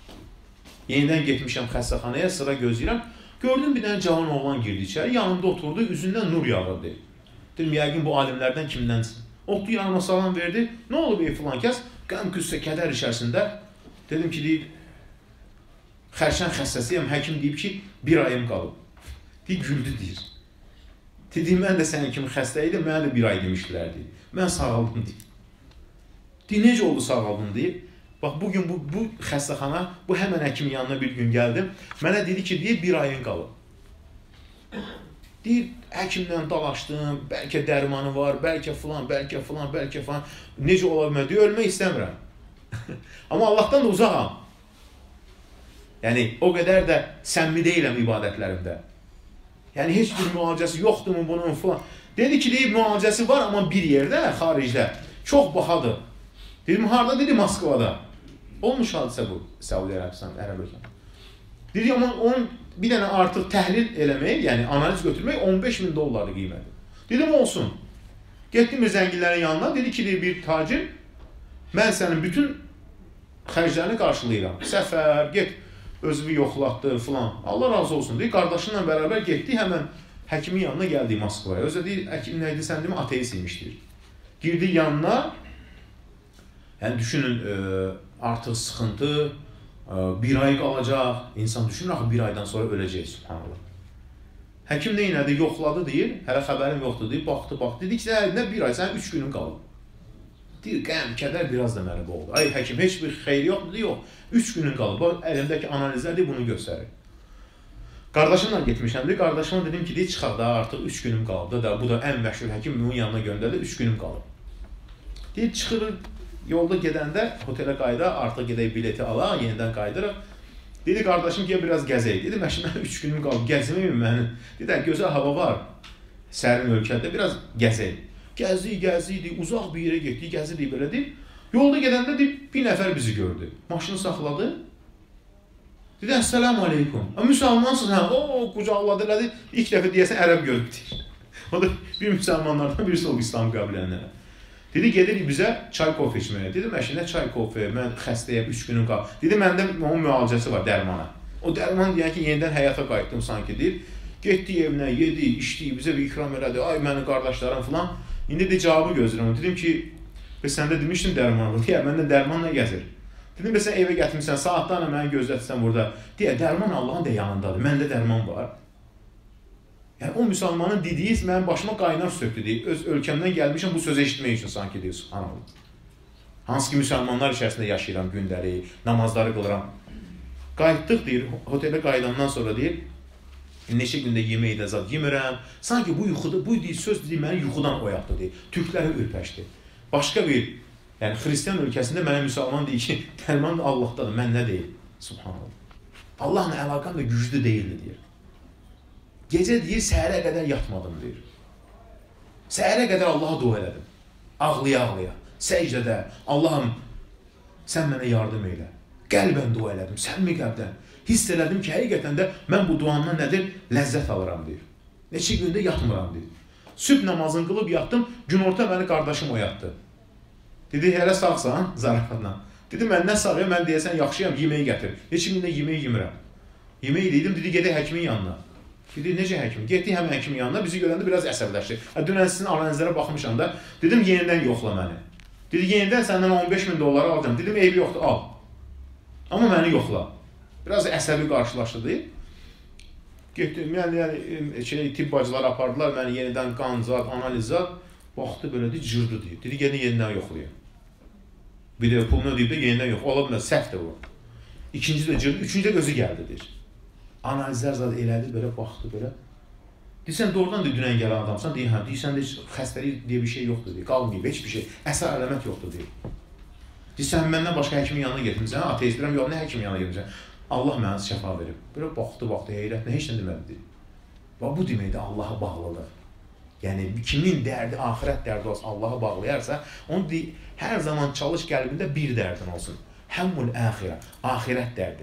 Yenidən getmişəm xəstəxanaya, sıra gözləyirəm. Gördüm bir dənə cavan oğlan girdi içəri, yanımda oturdu, üzündən nur yağırdı. Dedim, yəqin bu alimlərdən kimdənsin? Otdu yanıma salam verdi. Nə olub ey filan kəs? Qəm, qüssə, kədər içərisində. Dedim ki, deyib, xərçən xəstəsiyəm, həkim deyib ki, bir ayım qalıb. Deyib, güldü deyir. Dedim, mən də sənin kimi xəstə idim, mənə də bir ay demişdilər deyib. Mən sağaldım deyib. Deyib, necə oldu sağaldım deyib. Bax, bugün bu, bu xəstəxana, bu həmən həkimin yanına bir gün gəldim. Mənə dedi ki, deyib, bir ayın qalıb. Deyib, həkimlə dalaşdım, bəlkə dərmanı var, bəlkə filan, bəlkə filan, bəlkə filan. Necə ola bilmə, deyib, ölmək istəmirəm. Amma Allahdan da uzaqam. Yəni, o qədər də səmimi deyiləm ibadətlərimdə. Yəni, heç bir müalicəsi yoxdur mu bunun filan. Dedi ki, deyib, müalicəsi var, amma bir yerdə, xaricdə, çox baxadır. Dedim, harada? Dedi, Moskvada. Olmuş hadisə bu, Səudi Ərəbistan, Ərəb ölkəndə. Dedi, amma onun bir dənə artıq təhlil eləmək, yəni analiz götürmək on beş min dollardır qiyməti. Dedim, olsun. Getdim bir zənginlərin yanına, dedi ki, bir tacir, mən sənin bütün xərclərini qarşılayıram. Səfər, get, özünü yoxlatdı filan. Allah razı olsun, deyir. Qardaşınla bərabər getdi, həmən həkimin yanına gəldi Moskvaya. Özü deyir, həkim nə idi, sən deyim, ateist imişdir. Girdi yanına, yəni düşünün, artıq sıxıntı, bir ay qalacaq, insan düşünür, axı bir aydan sonra öləcək, subhanallah. Həkim nə inədi, yoxladı deyir, hələ xəbərim yoxdur deyir, baxdı, baxdı, dedi ki, nə bir ay, sənin üç günün qalıb. Deyir, qəm, kədər biraz da mənə oldu. Ay, həkim, heç bir xeyri yoxdur, deyir, yox, üç günün qalıb. Əlimdəki analizlər deyir, bunu göstərir. Qardaşımla getmişəm, deyir, qardaşıma dedim ki, deyir, çıxaq da, artıq üç günüm qalıb da, bu da ən məşhur həkim, bunun yanına göndərdi, üç günüm qalıb. Deyir, çıxırıq, yolda gedəndə, otelə qayıda, artıq gedək bileti ala, yenidən qayıdırıq. Dedi, qardaşım ki, biraz gəzək. Dedi, məşin, mən üç günüm qalıb, gəzməyim mənim. Dedi, gözəl hava var, sərin ölkədə, biraz gəzək. Gəzdik, gəzdik, uzaq bir yerə getdik, gəzdik, belə deyib. Yolda gedəndə bir nəfər bizi gördü. Maşını saxladı. Dedi, əssəlamu aleykum. Müsəlmansın, hə, o, qucaqladı, elədi. İlk dəfə deyəsən, ərəb görüb deyir. O da bir müsəlmanlardan birisi olub İslam qəbilənlərə. Dedi, gedirik bizə çay kofe içməyə. Dedi, məşinə çay kofe, mən xəstəyəm, üç günüm qalıb. Dedi, məndə onun müalicəsi var, dərmana. O dərman deyən ki, yenidən həyata qayıtdım sanki deyir. Getdik evinə, yedik, içdik, bizə bir ikram elədi. Ay, mənim qardaşlarım filan. İndi də cavabı gözləyirəm. Dedim ki, bəs sən də demişdin dərman var. Deyə, məndə dərmanla gəzir. Dedim, bəs sən evə gətirmişsən, saatlarla məni gözlətsən burada. Deyə, dərman Allahın da yanındadır, məndə dərman var. Yəni, o müsəlmanın dediyi mənim başıma qaynar söktü deyir. Öz ölkəmdən gəlmişəm bu sözü eşitmək üçün sanki deyir, subhanallah. Hansı ki, müsəlmanlar içərisində yaşayıram gündəli, namazları qılıram. Qayıtdıq deyir, otelə qayıdandan sonra deyir, neçə gündə yemək də zat yemirəm. Sanki bu yuxuda, bu deyir, söz deyir, məni yuxudan oyatdı deyir. Türkləri ürpəşdi. Başqa bir, yəni xristiyan ölkəsində mənə müsəlman deyir ki, dərman da Allahdadır, mən nə deyil? Subhanallah. Allahla əlaqam da güclü deyildi deyir. Gecə deyir, səhərə qədər yatmadım deyir. Səhərə qədər Allaha dua elədim. Ağlaya-ağlaya, səcdədə, Allahım, sən mənə yardım elə. Qəlbən dua elədim, səmimi qəlbdən. Hiss elədim ki, həqiqətən də mən bu duamdan nədir? Ləzzət alıram deyir. Neçə gündə yatmıram deyir. Sübh namazını qılıb yatdım, günorta məni qardaşım oyatdı. Dedi, hələ sağsan, zarafatla. Dedi, mən nə sağıyam, mən deyəsən, yaxşıyam, yeməyi gətir. Neçə gündə yeməyi yemirəm. Yeməyi dedim, dedi, gedək həkimin yanına. Dedi, necə həkim? Getdik həmin həkimin yanına, bizi görəndə biraz əsəbləşdi. Dünən sizin analizlərə baxmışam da, dedim, yenidən yoxla məni. Dedi, yenidən səndən on beş min dolları alacam. Dedim, eybi yoxdur, al. Amma məni yoxla. Biraz əsəbi qarşılaşdı deyil. Getdim, yəni, yəni şey, tibb bacılar apardılar, məni yenidən qan zat, analiz zat, baxdı belə deyil, cırdı deyil. Dedi, gedin yenidən yoxlayın. Bir də pulunu ödəyib də yenidən yox. Ola bilməz, səhvdir bu. İkinci də cırdı, üçüncü də özü gəldi deyir. Analizlər zat elədi, belə baxdı belə. Deyirsən, doğrudan da dünən gələn adamsan, deyir, hə, deyirsən də xəstəlik deyə bir şey yoxdur deyir, qalmayıb, heç bir şey, əsər ələmət yoxdur deyir. Deyirsən, məndən başqa həkimin yanına getirmişsən, ateistlərəm, yox, nə həkimin yanına getirmişsən? Allah mənə şəfa verib. Belə baxdı, baxdı, heyrətlə, heç nə demədi deyir. Və bu deməkdir Allaha bağlılıq. Yəni, kimin dərdi, axirət dərdi olsun, Allaha bağlayarsa, onu deyir, hər zaman çalış qəlbində bir dərdin olsun. Həmmul əxirə, axirət dərdi.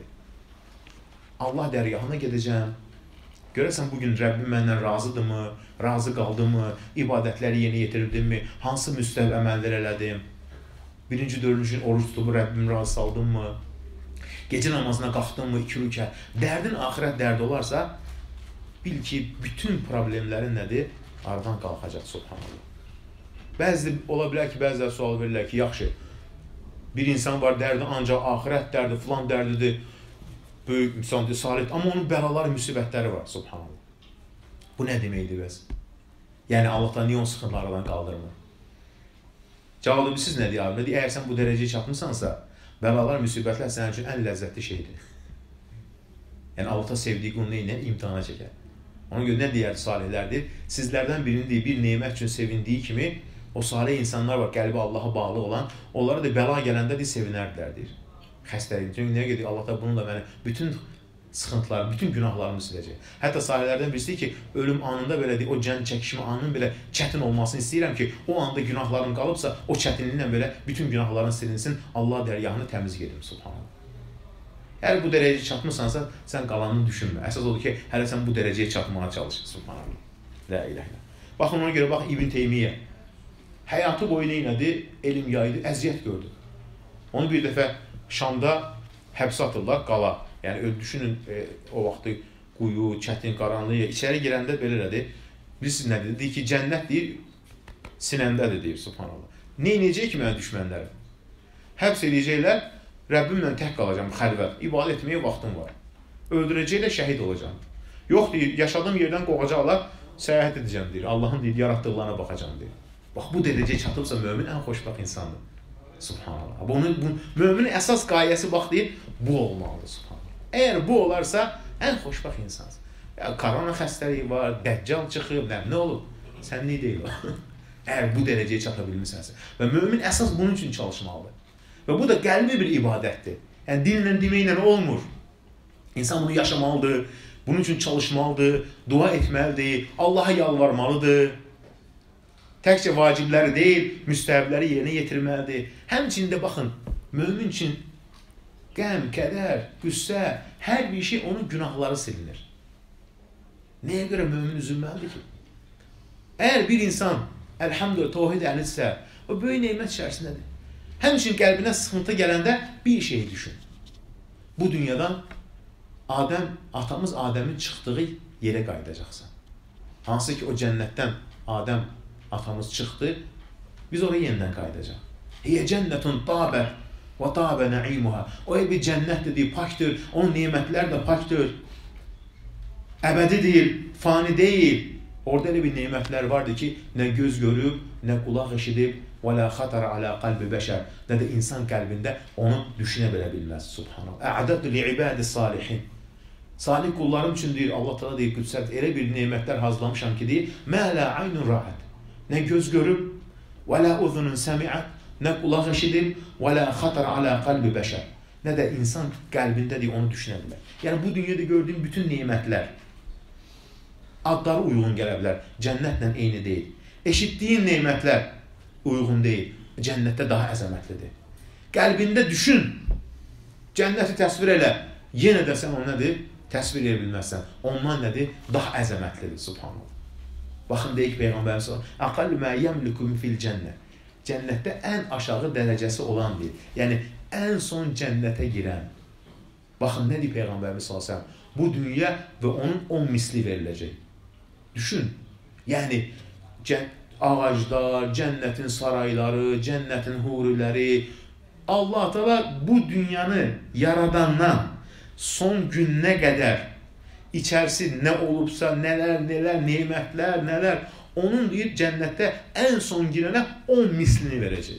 Allah dərgahına gedəcəm. Görəsən, bugün Rəbbim məndən razıdırmı, razı qaldımı, ibadətləri yeni yetirdimmi, hansı müstəv əməllər elədim, birinci, dördüncü gün oruç tutubu Rəbbim razı saldımı, gecə namazına qalxdımı, iki rükət. Dərdin axirət dərdi olarsa, bil ki, bütün problemlərin nədir? Aradan qalxacaq, subhanallah. Bəzi, ola bilər ki, bəzilər sual verirlər ki, yaxşı, bir insan var, dərdi ancaq axirət dərdi, filan dərdidir, böyük, müsəlmandır, salihdir, amma onun bəlaları, müsibətləri var, subhanallah. Bu nə deməkdir bəs? Yəni, Allahdan niyə onun sıxıntıları aradan qaldırmır? Cavabı siz nə deyir? Deyir, əgər sən bu dərəcəyə çatmışsansa, bəlalar, müsibətlər sənin üçün ən ləzzətli şeydir. Yəni, Allahda sevdiyi qulunu ilə imtihana çəkər. Ona görə nə deyər salihlərdir? Sizlərdən birinin deyir, bir neymət üçün sevindiyi kimi, o salih insanlar var, qəlbi Allaha bağlı olan, onlara da bəla gələndə deyir, sevinərdilər, deyir. Xəstəlik. Çünki nəyə gedir? Allah da bununla mənə bütün sıxıntılarım, bütün günahlarımı siləcək. Hətta salihlərdən birisi ki, ölüm anında belə deyir, o cən çəkişmə anının belə çətin olmasını istəyirəm ki, o anda günahlarım qalıbsa, o çətinliklə belə bütün günahların silinsin, Allah dərgahını təmiz gedim, subhanallah. Əgər bu dərəcəyə çatmışsansa, sən qalanını düşünmə. Əsas odur ki, hələ sən bu dərəcəyə çatmağa çalış, subhanallah. La ilahe illallah. Baxın, ona görə, bax, İbn Teymiyyə həyatı boyu neynədir? Elm yaydı, əziyyət gördü. Onu bir dəfə Şamda həbsə atırlar, qala. Yəni, düşünün, e, o vaxtı quyu, çətin, qaranlıq, içəri girəndə belə elədir. Bilirsiniz nədir? Deyir ki, cənnət deyir, sinəndədir, deyir, subhanallah. Ne inəcək ki, mənə düşmənlərə? Həbs edəcəklər, Rəbbimlə tək qalacam, xəlvət, ibadət etməyə vaxtım var. Öldürəcəklər, şəhid olacam. Yox, deyir, yaşadığım yerdən qovacaqlar, səyahət edəcəm, deyir. Allahın deyir, yaratdıqlarına baxacam, deyir. Bax, bu dərəcəyə çatıbsa, mömin ən xoşbəxt insandır. Subhanallah. Bunun, bu, müminin əsas qayəsi, bax, deyir, bu olmalıdır, subhanallah. Əgər bu olarsa, ən xoşbəxt insansın. Ya, korona xəstəliyi var, dəccal çıxıb, nə, nə olub? Sən nə deyil o? Əgər bu dərəcəyə çata bilmirsənsə. Və mümin əsas bunun üçün çalışmalıdır. Və bu da qəlbi bir ibadətdir. Yəni, dinlə deməklə olmur. İnsan bunu yaşamalıdır, bunun üçün çalışmalıdır, dua etməlidir, Allaha yalvarmalıdır. Təkcə vacibləri deyil, müstəhəbləri yerinə yetirməlidir. Həmçində baxın, mömin üçün qəm, kədər, qüssə, hər bir şey onun günahları silinir. Nəyə görə mömin üzülməlidir ki? Əgər bir insan, əlhamdülillah, təvhid əhlidirsə, o böyük neymət içərisindədir. Həmçinin qəlbinə sıxıntı gələndə bir şey düşün. Bu dünyadan Adəm, atamız Adəmin çıxdığı yerə qayıdacaqsan. Hansı ki, o cənnətdən Adəm, atamız çıxdı, biz oraya yenidən qayıdacaq. Hiyə cənnətun tabət və tabə nə'imuha. O bir cənnətdir, pakdır, onun neymətlər də pakdır. Əbədi deyil, fani deyil. Orada elə bir neymətlər vardır ki, nə göz görüb, nə qulaq eşidib, və la xatara alə qalbi bəşər, nə də insan qəlbində onu düşünə belə bilməz. Subhanallah. Ə'adətü li'ibədi salihin. Salih qullarım üçün deyir, Allah təala deyir, qüdsət, elə bir neymətlər hazırlamışam ki, deyir, mə lə aynun ra'ət. Nə göz görüb, və lə uzunun səmi'ət, nə qulaq eşidib, və lə xatara alə qalbi bəşər. Nə də insan qəlbində deyir, onu düşünə bilər. Yəni, bu dünyada gördüyün bütün neymətlər, adları uyğun gələ bilər, cənnətlə eyni deyil. Eşitdiyin neymətlər uyğun deyil, cənnətdə daha əzəmətlidir. Qəlbində düşün, cənnəti təsvir elə, yenə də sən o nədir? Təsvir edə bilməzsən. Ondan nədir? Daha əzəmətlidir, subhanallah. Baxın, deyik Peyğəmbərimiz əqallu mə yəmlikum fil cənnə. Cənnətdə ən aşağı dərəcəsi olan deyil. Yəni, ən son cənnətə girən. Baxın, nə deyir Peyğəmbərimiz sallallahu əleyhi və səlləm? Bu dünya və onun on misli veriləcək. Düşün, yəni, ağaclar, cənnətin sarayları, cənnətin huriləri, Allah təala bu dünyanı yaradandan son gününə qədər içərisi nə olubsa, nələr, nələr, neymətlər, nələr, onun deyir, cənnətdə ən son girənə on mislini verəcək.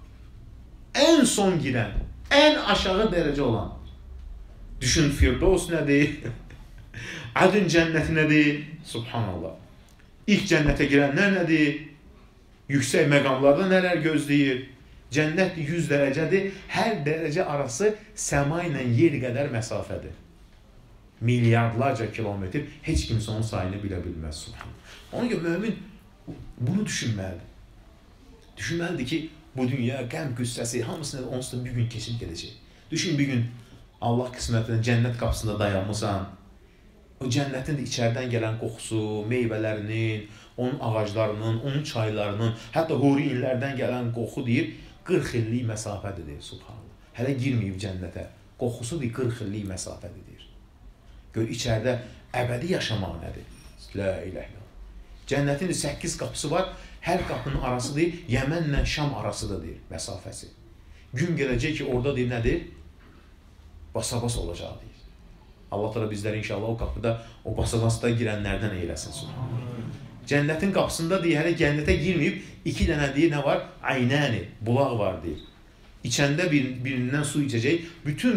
Ən son girən, ən aşağı dərəcə olan. Düşün, Firdevs nədir? Adın cənnəti nədir? Subhanallah. İlk cənnətə girənlər nədir? Yüksək məqamlarda nələr gözləyir? Cənnət yüz dərəcədir. Hər dərəcə arası səma ilə yer qədər məsafədir. Milyardlarca kilometr, heç kimsə onun sayını bilə bilməz. Subhanallah. Ona görə mömin bunu düşünməlidir. Düşünməlidir ki, bu dünya, qəm, qüssəsi, hamısını onsuz da bir gün keçib gedəcək. Düşün, bir gün Allah qismətində cənnət qapısında dayanmışsan, o cənnətin də içərdən gələn qoxusu, meyvələrinin, onun ağaclarının, onun çaylarının, hətta huriinlərdən gələn qoxu deyir, qırx illik məsafədir, deyir, subhanallah. Hələ girməyib cənnətə, qoxusu deyir, qırx illik məsafədir, deyir. Gör, içərdə əbədi yaşamaq nədir? La ilahe illallah. Cənnətin səkkiz qapısı var, hər qapının arası deyir, Yəmənlə Şam arasıdır, deyir, məsafəsi. Gün gələcək ki, orada deyir, nədir? Basa-bas olacaq, deyir. Allah təala bizləri inşallah o qapıda, o basa-basda girənlərdən eyləsin. Cənnətin qapısında deyir, hələ cənnətə girməyib, iki dənə deyir, nə var? Aynəni, bulaq var, deyir. İçəndə bir, birindən su içəcək, bütün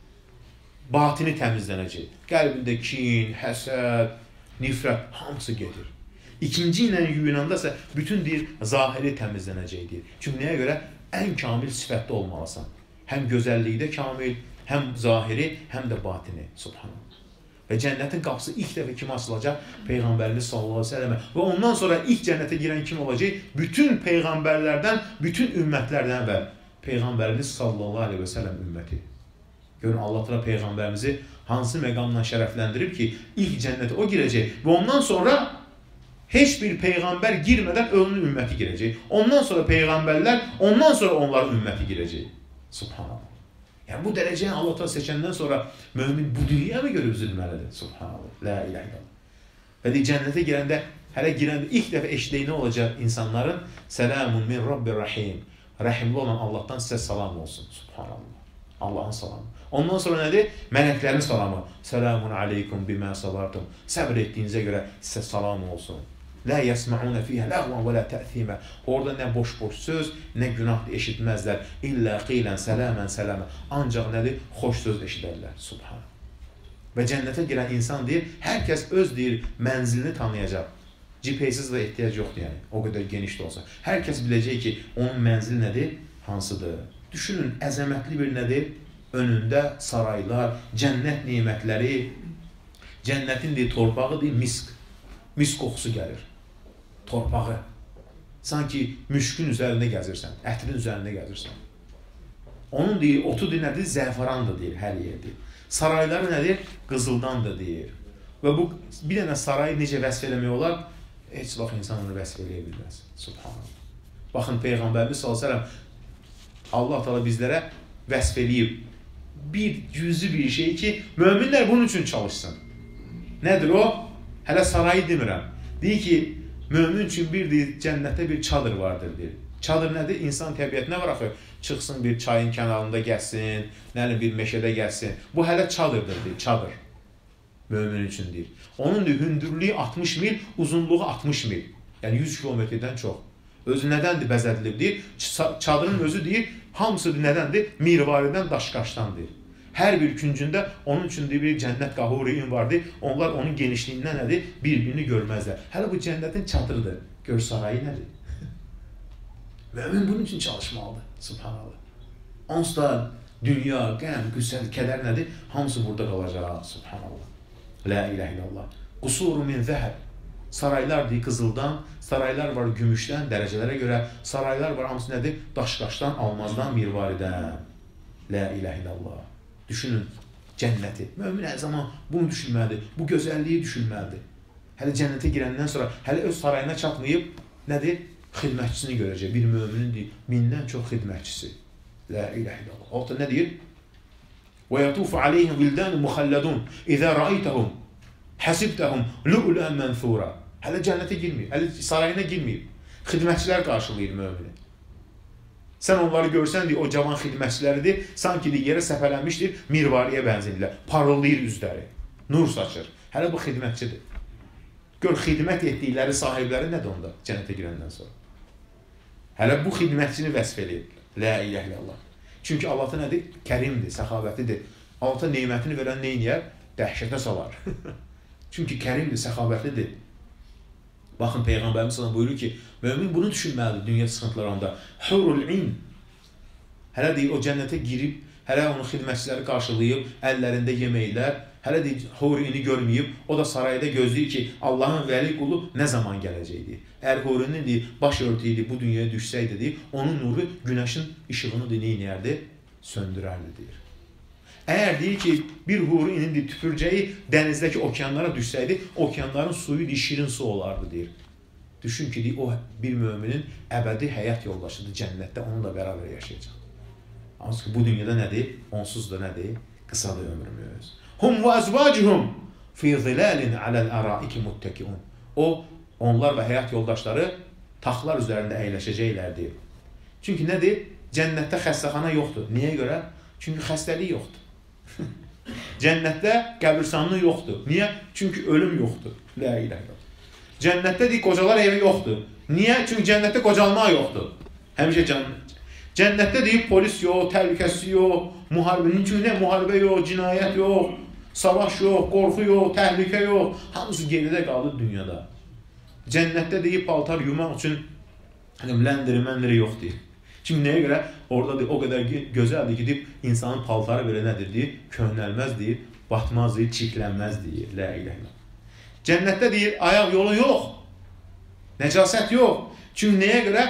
batini təmizlənəcək. Qəlbində kin, həsəd, nifrət, hamısı gedir. İkinci ilə yuyunanda isə bütün deyir, zahiri təmizlənəcək, deyir. Çünki nəyə görə? Ən kamil sifətdə olmalısan. Həm gözəllikdə kamil, həm zahiri, həm də batini. Subhanallah. Və cənnətin qapısı ilk dəfə kim açılacaq? Peyğəmbərimiz sallallahu əleyhi və səlləm. Və ondan sonra ilk cənnətə girən kim olacaq? Bütün peyğəmbərlərdən, bütün ümmətlərdən və Peyğəmbərimiz sallallahu əleyhi və səlləm ümməti. Görün, Allah təala peyğəmbərimizi hansı məqamla şərəfləndirib ki, ilk cənnətə o girəcək və ondan sonra heç bir peyğəmbər girmədən onun ümməti girəcək. Ondan sonra peyğəmbərlər, ondan sonra onların ümməti girəcək. Subhanallah. Yəni, bu dərəcəni Allah təala seçəndən sonra mömin bu dünyaya mı görə üzülməlidir? Subhanallah. La ilahe illallah. Və deyir, cənnətə girəndə, hələ girəndə ilk dəfə eşidəyi nə olacaq insanların? Selamun min Rabbir Rahim. Rəhimli olan Allahdan sizə salam olsun. Subhanallah. Allahın salamı. Ondan sonra nədir? Mələklərin salamı. Selamun aleykum bimə sabartum. Səbr etdiyinizə görə sizə salam olsun. La yasma'una fiha lagwan və la ta'thima. Orada nə boş-boş söz, nə günah eşitməzlər. İlla qilan salaman salama. Ancaq nədir? Xoş söz eşidərlər. Subhan. Və cənnətə girən insan deyir, hər kəs öz deyir mənzilini tanıyacaq. G P S-siz də ehtiyac yoxdur, yəni. O qədər geniş də olsa. Hər kəs biləcək ki, onun mənzili nədir? Hansıdır? Düşünün, əzəmətli bir nədir? önündə saraylar, cənnət nemətləri, cənnətin deyil, torpağı deyil, misk. Misk qoxusu gəlir. Torpağı. Sanki müşkün üzərində gəzirsən, ətrin üzərində gəzirsən. Onun deyil, otu deyil, nədir? Zəfərandır deyil, hər yerdir. Sarayları nədir? Qızıldandır deyir. Və bu, bir dənə sarayı necə vəsf eləmək olar? Heç vaxt insan onu vəsf eləyə bilməz. Subhanallah. Baxın, Peyğəmbərimiz sallallahu əleyhi və səlləm Allah Teala bizlərə vəsf eləyib bir cüzü bir şey ki, möminlər bunun üçün çalışsın. Nədir o? Hələ sarayı demirəm. Deyir ki, mömin üçün bir deyir, cənnətdə bir çadır vardır deyir. Çadır nədir? İnsan təbiətinə var axı. Çıxsın bir çayın kənarında gəlsin, nələ bir meşədə gəlsin. Bu hələ çadırdır deyir, çadır. Mömin üçün deyir. Onun deyir, hündürlüyü altmış mil, uzunluğu altmış mil. Yəni yüz kilometrdən çox. Özü nədəndir bəzədilib deyir. Çadırın özü deyir, hamısı nədəndir? Mirvaridən, daşqaşdan deyir. Hər bir küncündə onun üçün deyir, bir cənnət qahuriyin vardır. Onlar onun genişliyindən nədir? Bir-birini görməzlər. Hələ bu cənnətin çadırıdır. Gör sarayı nədir? Mömin bunun üçün çalışmalıdır. Subhanallah. Onsuz da dünya, qəm, qüssət, kədər nədir? Hamısı burada qalacaq. Subhanallah. La ilahe illallah. Qusuru min zəhəb. Saraylar deyir qızıldan, saraylar var gümüşdən, dərəcələrə görə. Saraylar var hamısı nədir? Daşqaşdan, almazdan, mirvaridən. La ilahe illallah. Düşünün cənnəti. Mömin hər zaman bunu düşünməlidir. Bu gözəlliyi düşünməlidir. Hələ cənnətə girəndən sonra, hələ öz sarayına çatmayıb, nədir? Xidmətçisini görəcək. Bir möminin deyir, mindən çox xidmətçisi. La ilahe illallah. Orada nə deyir? وَيَطُوفُ عَلَيْهِمْ وِلْدَانُ مُخَلَّدُونَ إِذَا رَأَيْتَهُمْ حَسِبْتَهُمْ لُؤْلُؤًا مَنْثُورًا. Hələ cənnətə girməyib, hələ sarayına girməyib. Xidmətçilər qarşılayır mömini. Sən onları görsən deyir, o cavan xidmətçiləridir, sanki deyir, yerə səpələnmişdir, mirvariyə bənzəyirlər. Parıldayır üzləri, nur saçır. Hələ bu xidmətçidir. Gör, xidmət etdikləri sahibləri nədir onda cənnətə girəndən sonra? Hələ bu xidmətçini vəsf eləyir. La ilahe illallah. Çünki Allah da nədir? Kərimdir, səxavətlidir. Allah neymətini verən neyniyər? Dəhşətə salar. Çünki kərimdir, səxavətlidir. Baxın, Peyğəmbərimiz sana buyurur ki, mömin bunu düşünməlidir dünya sıxıntılarında. Hurul in. Hələ deyir, o cənnətə girib, hələ onun xidmətçiləri qarşılayıb, əllərində yeməklər, hələ deyir, hurini görməyib, o da sarayda gözləyir ki, Allahın vəli qulu nə zaman gələcəkdir. Əgər hurinin deyir, baş örtüyüdür, bu dünyaya düşsəydi, deyir, onun nuru günəşin işığını neynəyərdi? Söndürərdi, deyir. Əgər deyir ki, bir hurinin tüpürcəyi dənizdəki okeanlara düşsəydi, okeanların suyu deyir, şirin su olardı, deyir. Düşün ki, deyir, o bir möminin əbədi həyat yoldaşıdır cənnətdə, onunla bərabər yaşayacaq. Ancaq bu dünyada nədir? Onsuz da nədir? Qısadır ömrümüz. Hum və əzvacuhum fi zilalin aləl əraiki muttəkiun. O, onlar və həyat yoldaşları taxtlar üzərində əyləşəcəklər, deyir. Çünki nədir? Cənnətdə xəstəxana yoxdur. Niyə görə? Çünki xəstəlik yoxdur. Cənnətdə qəbirstanlıq yoxdur. Niyə? Çünki ölüm yoxdur. La ilahe illallah. Cənnətdə deyir, qocalar evi yoxdur. Niyə? Çünki cənnətdə qocalmaq yoxdur. Həmişə cənnət. Cənnətdə deyir, polis yox, təhlükəsi yox, müharibinin çünki nə? Müharibə yox, cinayət yox, savaş yox, qorxu yox, təhlükə yox. Hamısı geridə qalır dünyada. Cənnətdə deyir, paltar yumaq üçün ləndiri, məndiri yox deyir. Çünki nəyə görə? Orada deyir, o qədər gözəldir ki, deyir, insanın paltarı belə nədir deyir? Köhnəlməz deyir, batmaz deyir, çirklənməz deyir. La ilahe illallah. Cənnətdə deyir, ayaq yolu yox, nəcasət yox. Çünki nəyə görə?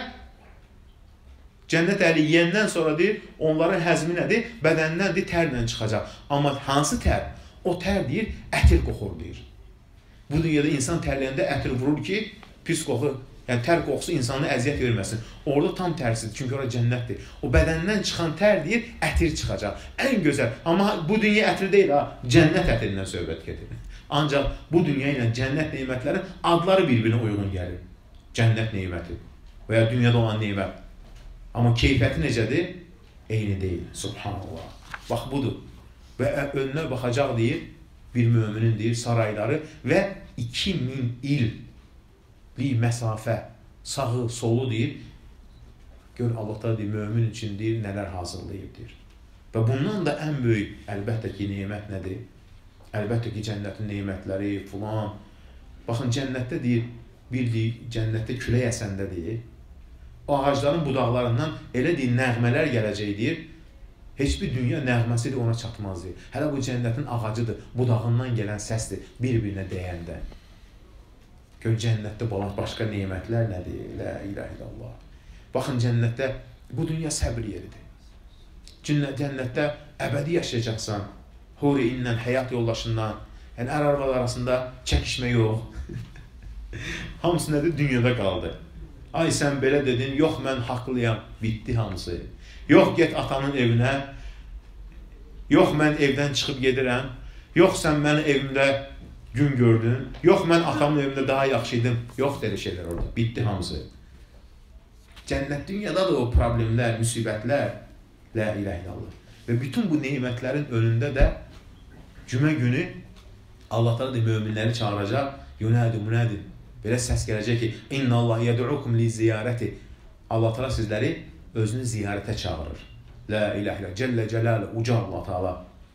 Cənnət əhli yeyəndən sonra deyir, onların həzmi nədir? Bədənindən deyir, tərlə çıxacaq. Amma hansı tər? O tər deyir, ətir qoxur deyir. Bu dünyada insan tərləyəndə ətir vurur ki, pis qoxu, yəni tər qoxusu insanına əziyyət verməsin. Orada tam tərsidir, çünki orada cənnətdir. O bədənindən çıxan tər deyir, ətir çıxacaq. Ən gözəl. Amma bu dünya ətri deyil ha, cənnət ətirindən söhbət gedir. Ancaq bu dünya ilə cənnət neymətlərin adları bir-birinə uyğun gəlir. Cənnət neyməti və ya dünyada olan neymət. Amma keyfiyyəti necədir? Eyni deyil. Subhanallah. Bax, budur. Və önünə baxacaq deyir, bir möminin deyir, sarayları və iki min illik məsafə, sağı, solu deyir. Gör, Allah da deyir, mömin üçün deyir, nələr hazırlayıb deyir. Və bundan da ən böyük, əlbəttə ki, neymət nədir? Əlbəttə ki, cənnətin neymətləri, filan. Baxın, cənnətdə deyir, bir deyir, cənnətdə külək əsəndə deyir, o ağacların budaqlarından elə deyir, nəğmələr gələcək deyir. Heç bir dünya nəğməsi də ona çatmaz deyir. Hələ bu cənnətin ağacıdır, budağından gələn səsdir bir-birinə dəyəndə. Gör, cənnətdə başqa nemətlər nədir? La ilahe illallah. Baxın, cənnətdə bu dünya səbr yeridir. Cənnətdə əbədi yaşayacaqsan. Huri indən, həyat yoldaşından, yəni ər-arvad arasında çəkişmə yox. Hamısı nədir? Dünyada qaldı. Ay sən belə dedin, yox mən haqlıyam, bitdi hamısı. Yox get atanın evinə, yox mən evdən çıxıb gedirəm, yox sən mənim evimdə gün gördün, yox mən atamın evində daha yaxşıydım, yox dedi şeylər orada, bitdi hamısı. Cənnət dünyadadır o problemlər, müsibətlər, la ilahe illallah. Və bütün bu neymətlərin önündə də cümə günü Allah da möminləri çağıracaq, yunədi, münədi. Belə səs gələcək ki, İnna Allah yəd'ukum li ziyarəti. Allah Teala sizləri özünü ziyarətə çağırır. La ilahe illallah, Cəllə Cəlalə, uca Allah Teala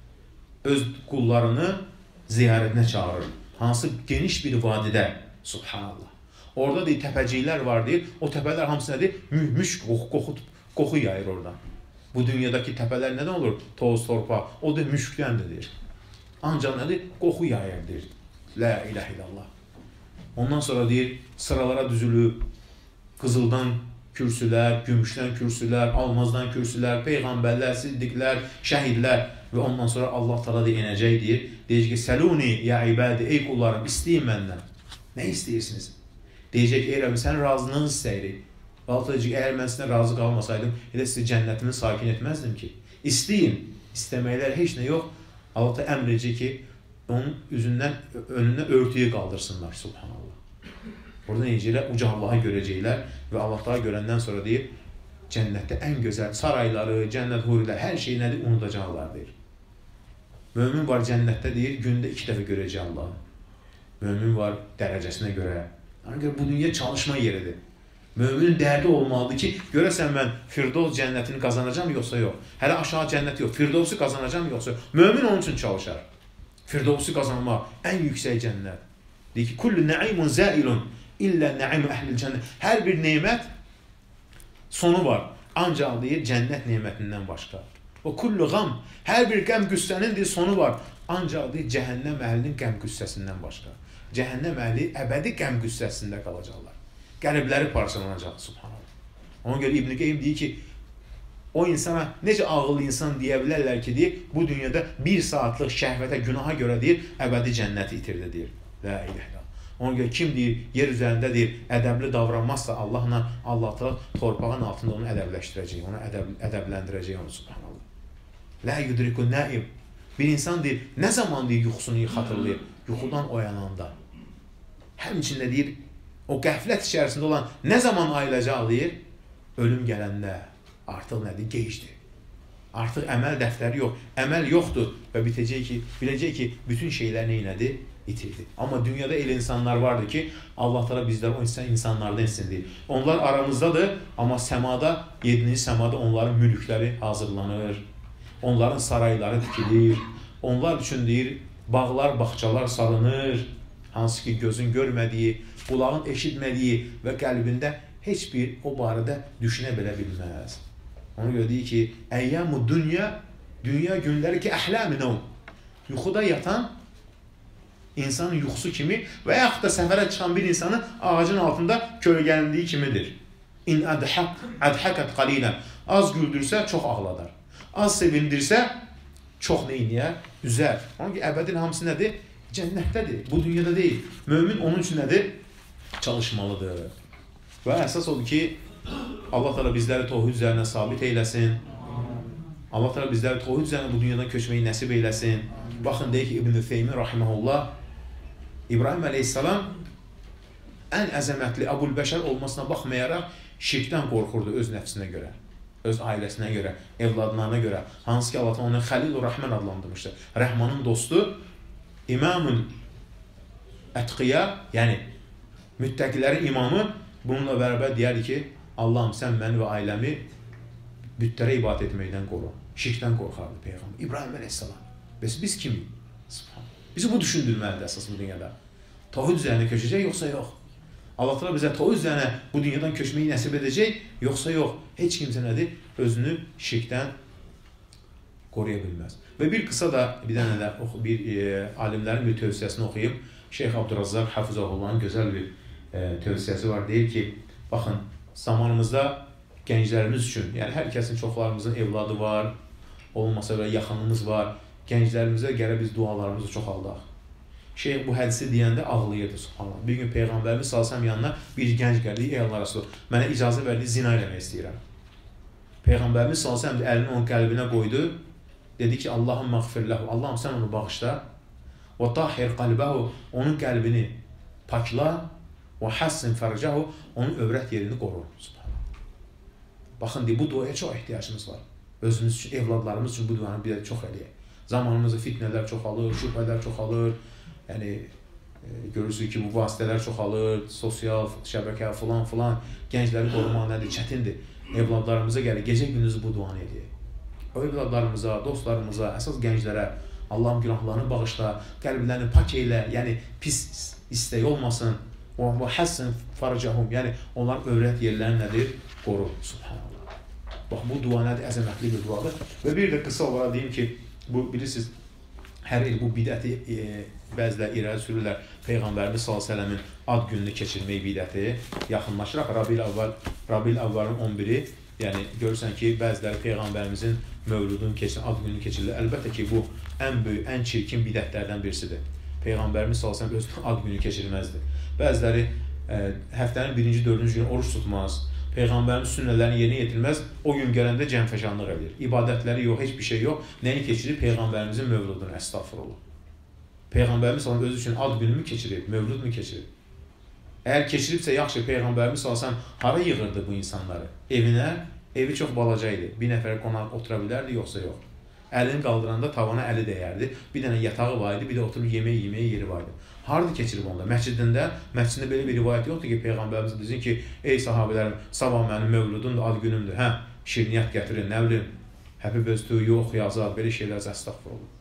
öz qullarını ziyarətinə çağırır. Hansı geniş bir vadidə, subhanallah. Orada deyir, təpəciklər var deyir, o təpələr hamısı nədir? Müşk qoxu, qoxu yayır oradan. Bu dünyadakı təpələr nədən olur? Toz, torpaq, o da müşkdəndir deyir. Ancaq nədir? Qoxu yayır deyir. La ilahe illallah. Ondan sonra deyir, sıralara düzülüb, qızıldan kürsülər, gümüşdən kürsülər, almazdan kürsülər, peyğəmbərlər, siddiqlər, şəhidlər və ondan sonra Allah Teala da inəcək deyir. Deyəcək ki, Səluni, ya ibadi, ey qullarım, istəyin məndən. Nə istəyirsiniz? Deyəcək ki, ey Rəbbim, sən razılığını istəyirik. Allah deyəcək, əgər mən sizə razı qalmasaydım, elə sizi cənnətimi sakin etməzdim ki. İstəyin, istəməklər heç nə yox. Allah da əmr edəcək ki, onun üzündən, önündən örtüyü qaldırsınlar, subhanallah. Orada necələr, uca Allahı görəcəklər və Allah daha görəndən sonra deyir, cənnətdə ən gözəl sarayları, cənnət huriləri, hər şey nədir, unudacaqlar deyir. Mömin var cənnətdə deyir, gündə iki dəfə görəcək Allahı. Mömin var dərəcəsinə görə. Yəni, bu dünya çalışma yeridir. Möminin dərdi olmalıdır ki, görəsən mən Firdovs cənnətini qazanacam yoxsa yox. Hələ aşağı cənnət yox, Firdovsu qazanacam yoxsa yox. Mömin onun üçün çalışar. Firdovsu qazanmaq ən yüksək cənnət. Deyir ki, kullu nə'imun zəilun illə nə'im əhlil cənnət. Hər bir nemət sonu var. Ancaq deyir, cənnət nemətindən başqa. O kullu qam, hər bir qəm qüssənin deyir, sonu var. Ancaq deyir, cəhənnəm əhlinin qəm qüssəsindən başqa. Cəhənnəm əhli əbədi qəm qüssəsində qalacaqlar. Qəlbləri parçalanacaq, subhanallah. Ona görə İbn Qeym deyir ki, o insana necə ağıllı insan deyə bilərlər ki, deyir, bu dünyada bir saatlıq şəhvətə, günaha görə deyir, əbədi cənnəti itirdi deyir. La ilahe illallah. Ona görə kim deyir, yer üzərində deyir, ədəbli davranmazsa Allahla, Allah da torpağın altında onu ədəbləşdirəcək, onu ədəb, ədəbləndirəcək onu, subhanallah. La yudrikun naim. Bir insan deyir, nə zaman deyir, yuxusunu xatırlayır? Yuxudan oyananda. Həmçində deyir, o qəflət içərisində olan nə zaman ayılacaq deyir, ölüm gələndə artıq nədir? Gecdir. Artıq əməl dəftəri yox, əməl yoxdur və bitəcək ki, biləcək ki, bütün şeylər neynədir? İtirdi. Amma dünyada elə insanlar vardır ki, Allah Teala bizlər o insanlardan etsindir. Onlar aramızdadır, amma səmada, yedinci səmada onların mülkləri hazırlanır, onların sarayları tikilir, onlar üçün deyir, bağlar, bağçalar salınır, hansı ki gözün görmədiyi, qulağın eşitmədiyi və qəlbində heç bir o barədə düşünə belə bilməz. Ona görə deyir ki, əyyəmu dünya, dünya günləri ki, əhləminə yuxuda yatan insanın yuxusu kimi və yaxud da səfərə çıxan bir insanın ağacın altında kölgələndiyi kimidir. İn ədhəkət qalilən. Az güldürsə, çox ağladar. Az sevindirsə, çox neyniyər? Üzər. Onun ki, əbədin hamısı nədir? Cənnətdədir. Bu dünyada deyil. Mömin onun üçün nədir? Çalışmalıdır. Və əsas odur ki, Allah Teala bizləri təvhid üzərinə sabit eyləsin. Allah Teala bizləri təvhid üzərinə bu dünyadan köçməyi nəsib eyləsin. Baxın, deyək ki, İbn-i Feymi rahiməhullah, İbrahim əleyhissalam ən əzəmətli Əbul-Bəşər olmasına baxmayaraq şirkdən qorxurdu öz nəfsinə görə, öz ailəsinə görə, evladlarına görə. Hansı ki, Allah onu Xəlil-ur Rəhmən adlandırmışdır. Rəhmanın dostu, İmamın Ətqiya, yəni müttəqilərin imamı bununla bərabər deyərdi ki, Allahım, sən məni və ailəmi bütlərə ibadət etməkdən qoru. Şirkdən qorxardı Peyğəmbər. İbrahim əleyhissalam. Biz, biz kimik? Bizi bu düşündürməlidir əsas bu dünyada. Təvhid üzərinə köçəcək, yoxsa yox? Allah Teala bizə təvhid üzərinə bu dünyadan köçməyi nəsib edəcək, yoxsa yox? Heç kimsə nədir? Özünü şirkdən qoruya bilməz. Və bir qısa da bir dənə də bir e, alimlərin bir tövsiyəsini oxuyum. Şeyx Abdurrazzaq Hafizahullahın gözəl bir e, tövsiyəsi var. Deyir ki, baxın, zamanımızda gənclərimiz üçün, yəni hər kəsin, çoxlarımızın evladı var, olmasa belə yaxınımız var. Gənclərimizə gələ biz dualarımızı çoxaldaq. Şeyx bu hədisi deyəndə ağlayırdı, subhanallah. Bir gün Peyğəmbərimiz salsam yanına bir gənc gəldi, ey Allah Rasulü, mənə icazə verdi, zina eləmək istəyirəm. Peyğəmbərimiz salsam əlini onun qəlbinə qoydu, dedi ki, Allahım məğfirləhu, Allahım sən onu bağışla, və tahir qalbəhu, onun qəlbini pakla, və həssin fərcəhu, onun övrət yerini qorur, subhanallah. Baxın, bu duaya çox ehtiyacımız var. Özümüz üçün, evladlarımız üçün bu duanı bir də çox eləyək. Zamanımızda fitnələr çoxalır, şübhələr çoxalır. Yəni, e, görürsünüz ki, bu vasitələr çoxalır, sosial şəbəkə filan filan, gəncləri qorumaq nədir, çətindir. Evladlarımıza gəlir, gecə gündüz bu duanı edək. O evladlarımıza, dostlarımıza, əsas gənclərə Allahın günahlarını bağışla, qəlblərini pak eylə, yəni pis istək olmasın. Və həssin farcahum, yəni onların övrət yerləri nədir? Qoru, subhanallah. Bax, bu dua nədir? Əzəmətli bir duadır. Və bir də qısa olaraq deyim ki, bu bilirsiniz, hər il bu bidəti e, bəzilər irəli sürürlər. Peyğəmbərimiz sallallahu əleyhi və səlləmin ad gününü keçirmək bidəti yaxınlaşıraq. Rabiul Əvvəl, Rabiul Əvvəlin on biri, yəni görürsən ki, bəziləri Peyğəmbərimizin mövludunu keçirir, ad gününü keçirirlər. Əlbəttə ki, bu ən böyük, ən çirkin bidətlərdən birisidir. Peyğəmbərimiz sallallahu əleyhi və səlləm öz ad günü keçirməzdi. Bəziləri e, həftənin birinci, dördüncü gün oruç tutmaz. Peyğəmbərimiz sünnələrini yerinə yetirməz, o gün gələndə cəmfəşanlıq edir. İbadətləri yox, heç bir şey yox. Nəyi keçirir? Peyğəmbərimizin mövludunu, əstəğfirullah. Peyğəmbərimiz sallallahu özü üçün ad günümü keçirir, mövlud mu keçirir? Əgər keçiribsə, yaxşı, Peyğəmbərimiz sallallahu hara yığırdı bu insanları? Evinə, evi çox balaca idi. Bir nəfər qonaq otura bilərdi, yoxsa yox. Əlini qaldıranda tavana əli dəyərdi. Bir dənə yatağı var idi, bir də oturub yemək yeməyə yeri var idi. Harada keçirib onda? Məscidində, məscidində belə bir rivayət yoxdur ki, Peyğəmbərimiz desin ki, ey sahabələrim, sabah mənim mövludumdur, ad günümdür, hə, şirniyyat gətirin, nə bilim, həpi böztü, yox, yazar, belə şeylər əstəğfirullah.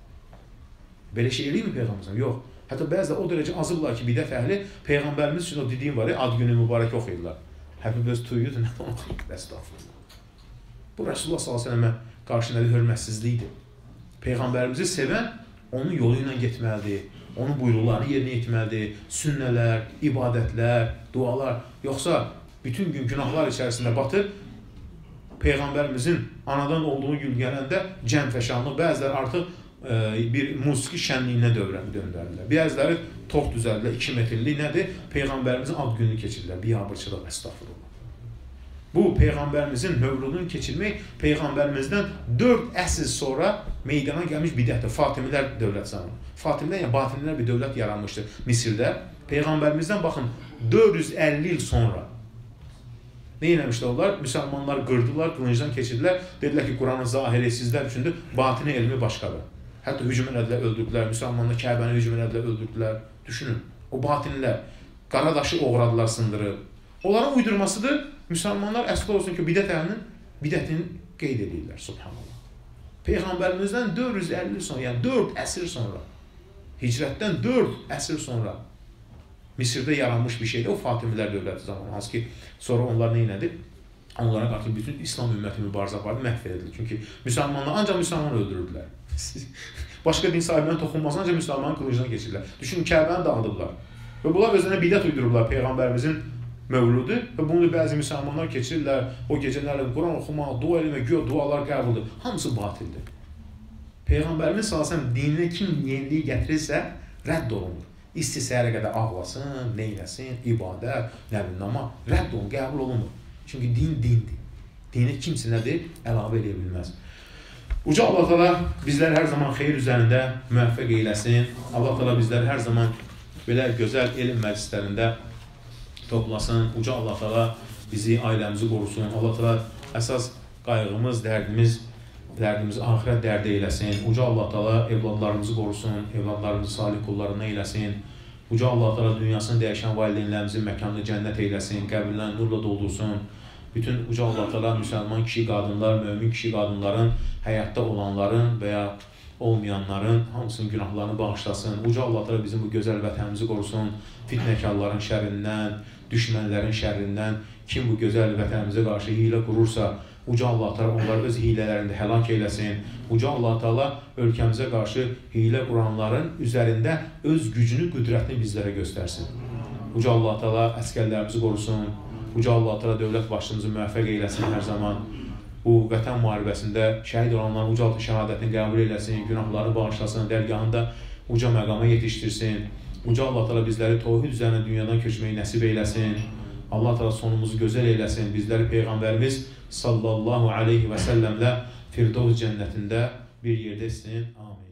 Belə şey eləyir mi Peyğəmbərimiz? Yox. Hətta bəzilər o dərəcə azıblar ki, bidət əhli Peyğəmbərimiz üçün o dediyim var, ad günü mübarək oxuyurlar. Həpi böztü, nə oxuyurlar, əstəğfirullah. Bu Rasulullah sallallahu əleyhi və səlləmə qarşı nədir? Hörmətsizlikdir. Peyğəmbərimizi sevən onun yolu ilə getməlidir. Onun buyruqlarını yerinə yetirməlidir. Sünnələr, ibadətlər, dualar. Yoxsa bütün gün günahlar içərisində batır. Peyğəmbərimizin anadan olduğu gün gələndə cəmfəşanlıq, bəziləri artıq e, bir musiqi şənliyinə döndərdirlər. Bəziləri tox düzəldirlər, iki metrlik nədir? Peyğəmbərimizin ad gününü keçirirlər. Biabırçılıq, əstəğfirullah. Bu, Peyğəmbərimizin mövludunu keçirmək, Peyğəmbərimizdən dörd əsr sonra meydana gəlmiş bidətdir. Fatimilər dövlət zamanı. Fatimilər, yəni Batinlər bir dövlət yaranmışdır Misirdə. Peyğəmbərimizdən baxın, dörd yüz əlli il sonra nə eləmişlər onlar? Müsəlmanlar qırdılar, qılıncdan keçirdilər. Dedilər ki, Quranın zahiri sizlər üçündür, batini elmi başqadır. Hətta hücum elədilər, öldürdülər. Müsəlmanlar Kəbəni hücum elədilər, öldürdülər. Düşünün, o batinlər Qaradaşı oğradılar, sındırıb. Onların uydurmasıdır. Müsəlmanlar əsl olsun ki, bidət əhlinin bidətini qeyd edirlər, subhanallah. Peyğəmbərimizdən dörd yüz əlli il sonra, yəni dörd əsr sonra, hicrətdən dörd əsr sonra Misirdə yaranmış bir şeydir. O Fatimilər dövləti zamanı. Hansı ki, sonra onlar nə elədi? Onlara qarşı bütün İslam ümməti mübarizə apardı, məhv edildi. Çünki müsəlmanlar ancaq müsəlman öldürürdülər. Başqa din sahiblərin toxunmasına ancaq müsəlmanın qılıncına keçirlər. Düşünün, Kəbəni dağıdıblar. Və bunlar özlərinə bidət uydururlar Peyğəmbərimizin mövludu və bunu bəzi müsəlmanlar keçirirlər, o gecələrlə Quran oxumaq, dua eləmək, güya dualar qəbuldur. Hamısı batildir. Peyğəmbərimiz sallallahu əleyhi və səlləm dininə kim yeniliyi gətirirsə, rədd olunur. İstisərə qədər ağlasın, neyləsin, ibadət, nəbil, namaz, rədd olunur, qəbul olunur. Çünki din dindir. Dinə kimsə nədir? Əlavə edə bilməz. Uca Allah Teala bizlər hər zaman xeyir üzərində müvəffəq eyləsin. Allah Teala bizlər hər zaman belə gözəl elm məclislərində toplasın. Uca Allah Teala bizi, ailəmizi qorusun. Allah Teala əsas qayğımız, dərdimiz, dərdimizi axirət dərdi eyləsin. Uca Allah Teala evladlarımızı qorusun, evladlarımızı salih qullarına eyləsin. Uca Allah Teala dünyasını dəyişən valideynlərimizin məkanını cənnət eyləsin, qəbirlərini nurla doldursun. Bütün Uca Allah Teala müsəlman kişi qadınlar, mömin kişi qadınların, həyatda olanların və ya olmayanların hamısının günahlarını bağışlasın. Uca Allah Teala bizim bu gözəl vətənimizi qorusun, fitnəkarların şərrindən, düşmənlərin şərrindən. Kim bu gözəl vətənimizə qarşı hiylə qurursa, Uca Allah Teala onları öz hilələrində həlak eyləsin. Uca Allah Teala ölkəmizə qarşı hilə quranların üzərində öz gücünü, qüdrətini bizlərə göstərsin. Uca Allah Teala əskərlərimizi qorusun. Uca Allah Teala dövlət başçımızı müvəffəq eyləsin hər zaman. Bu vətən müharibəsində şəhid olanların ucaltı şəhadətini qəbul eyləsin, günahlarını bağışlasın, dərgahında uca məqama yetişdirsin. Uca Allah Teala bizləri təvhid üzərinə dünyadan köçməyi nəsib eyləsin. Allah Teala sonumuzu gözəl eyləsin. Bizləri Peyğəmbərimiz sallallahu aleyhi və səlləmlə Firdevs cənnətində bir yerdə etsin. Amin.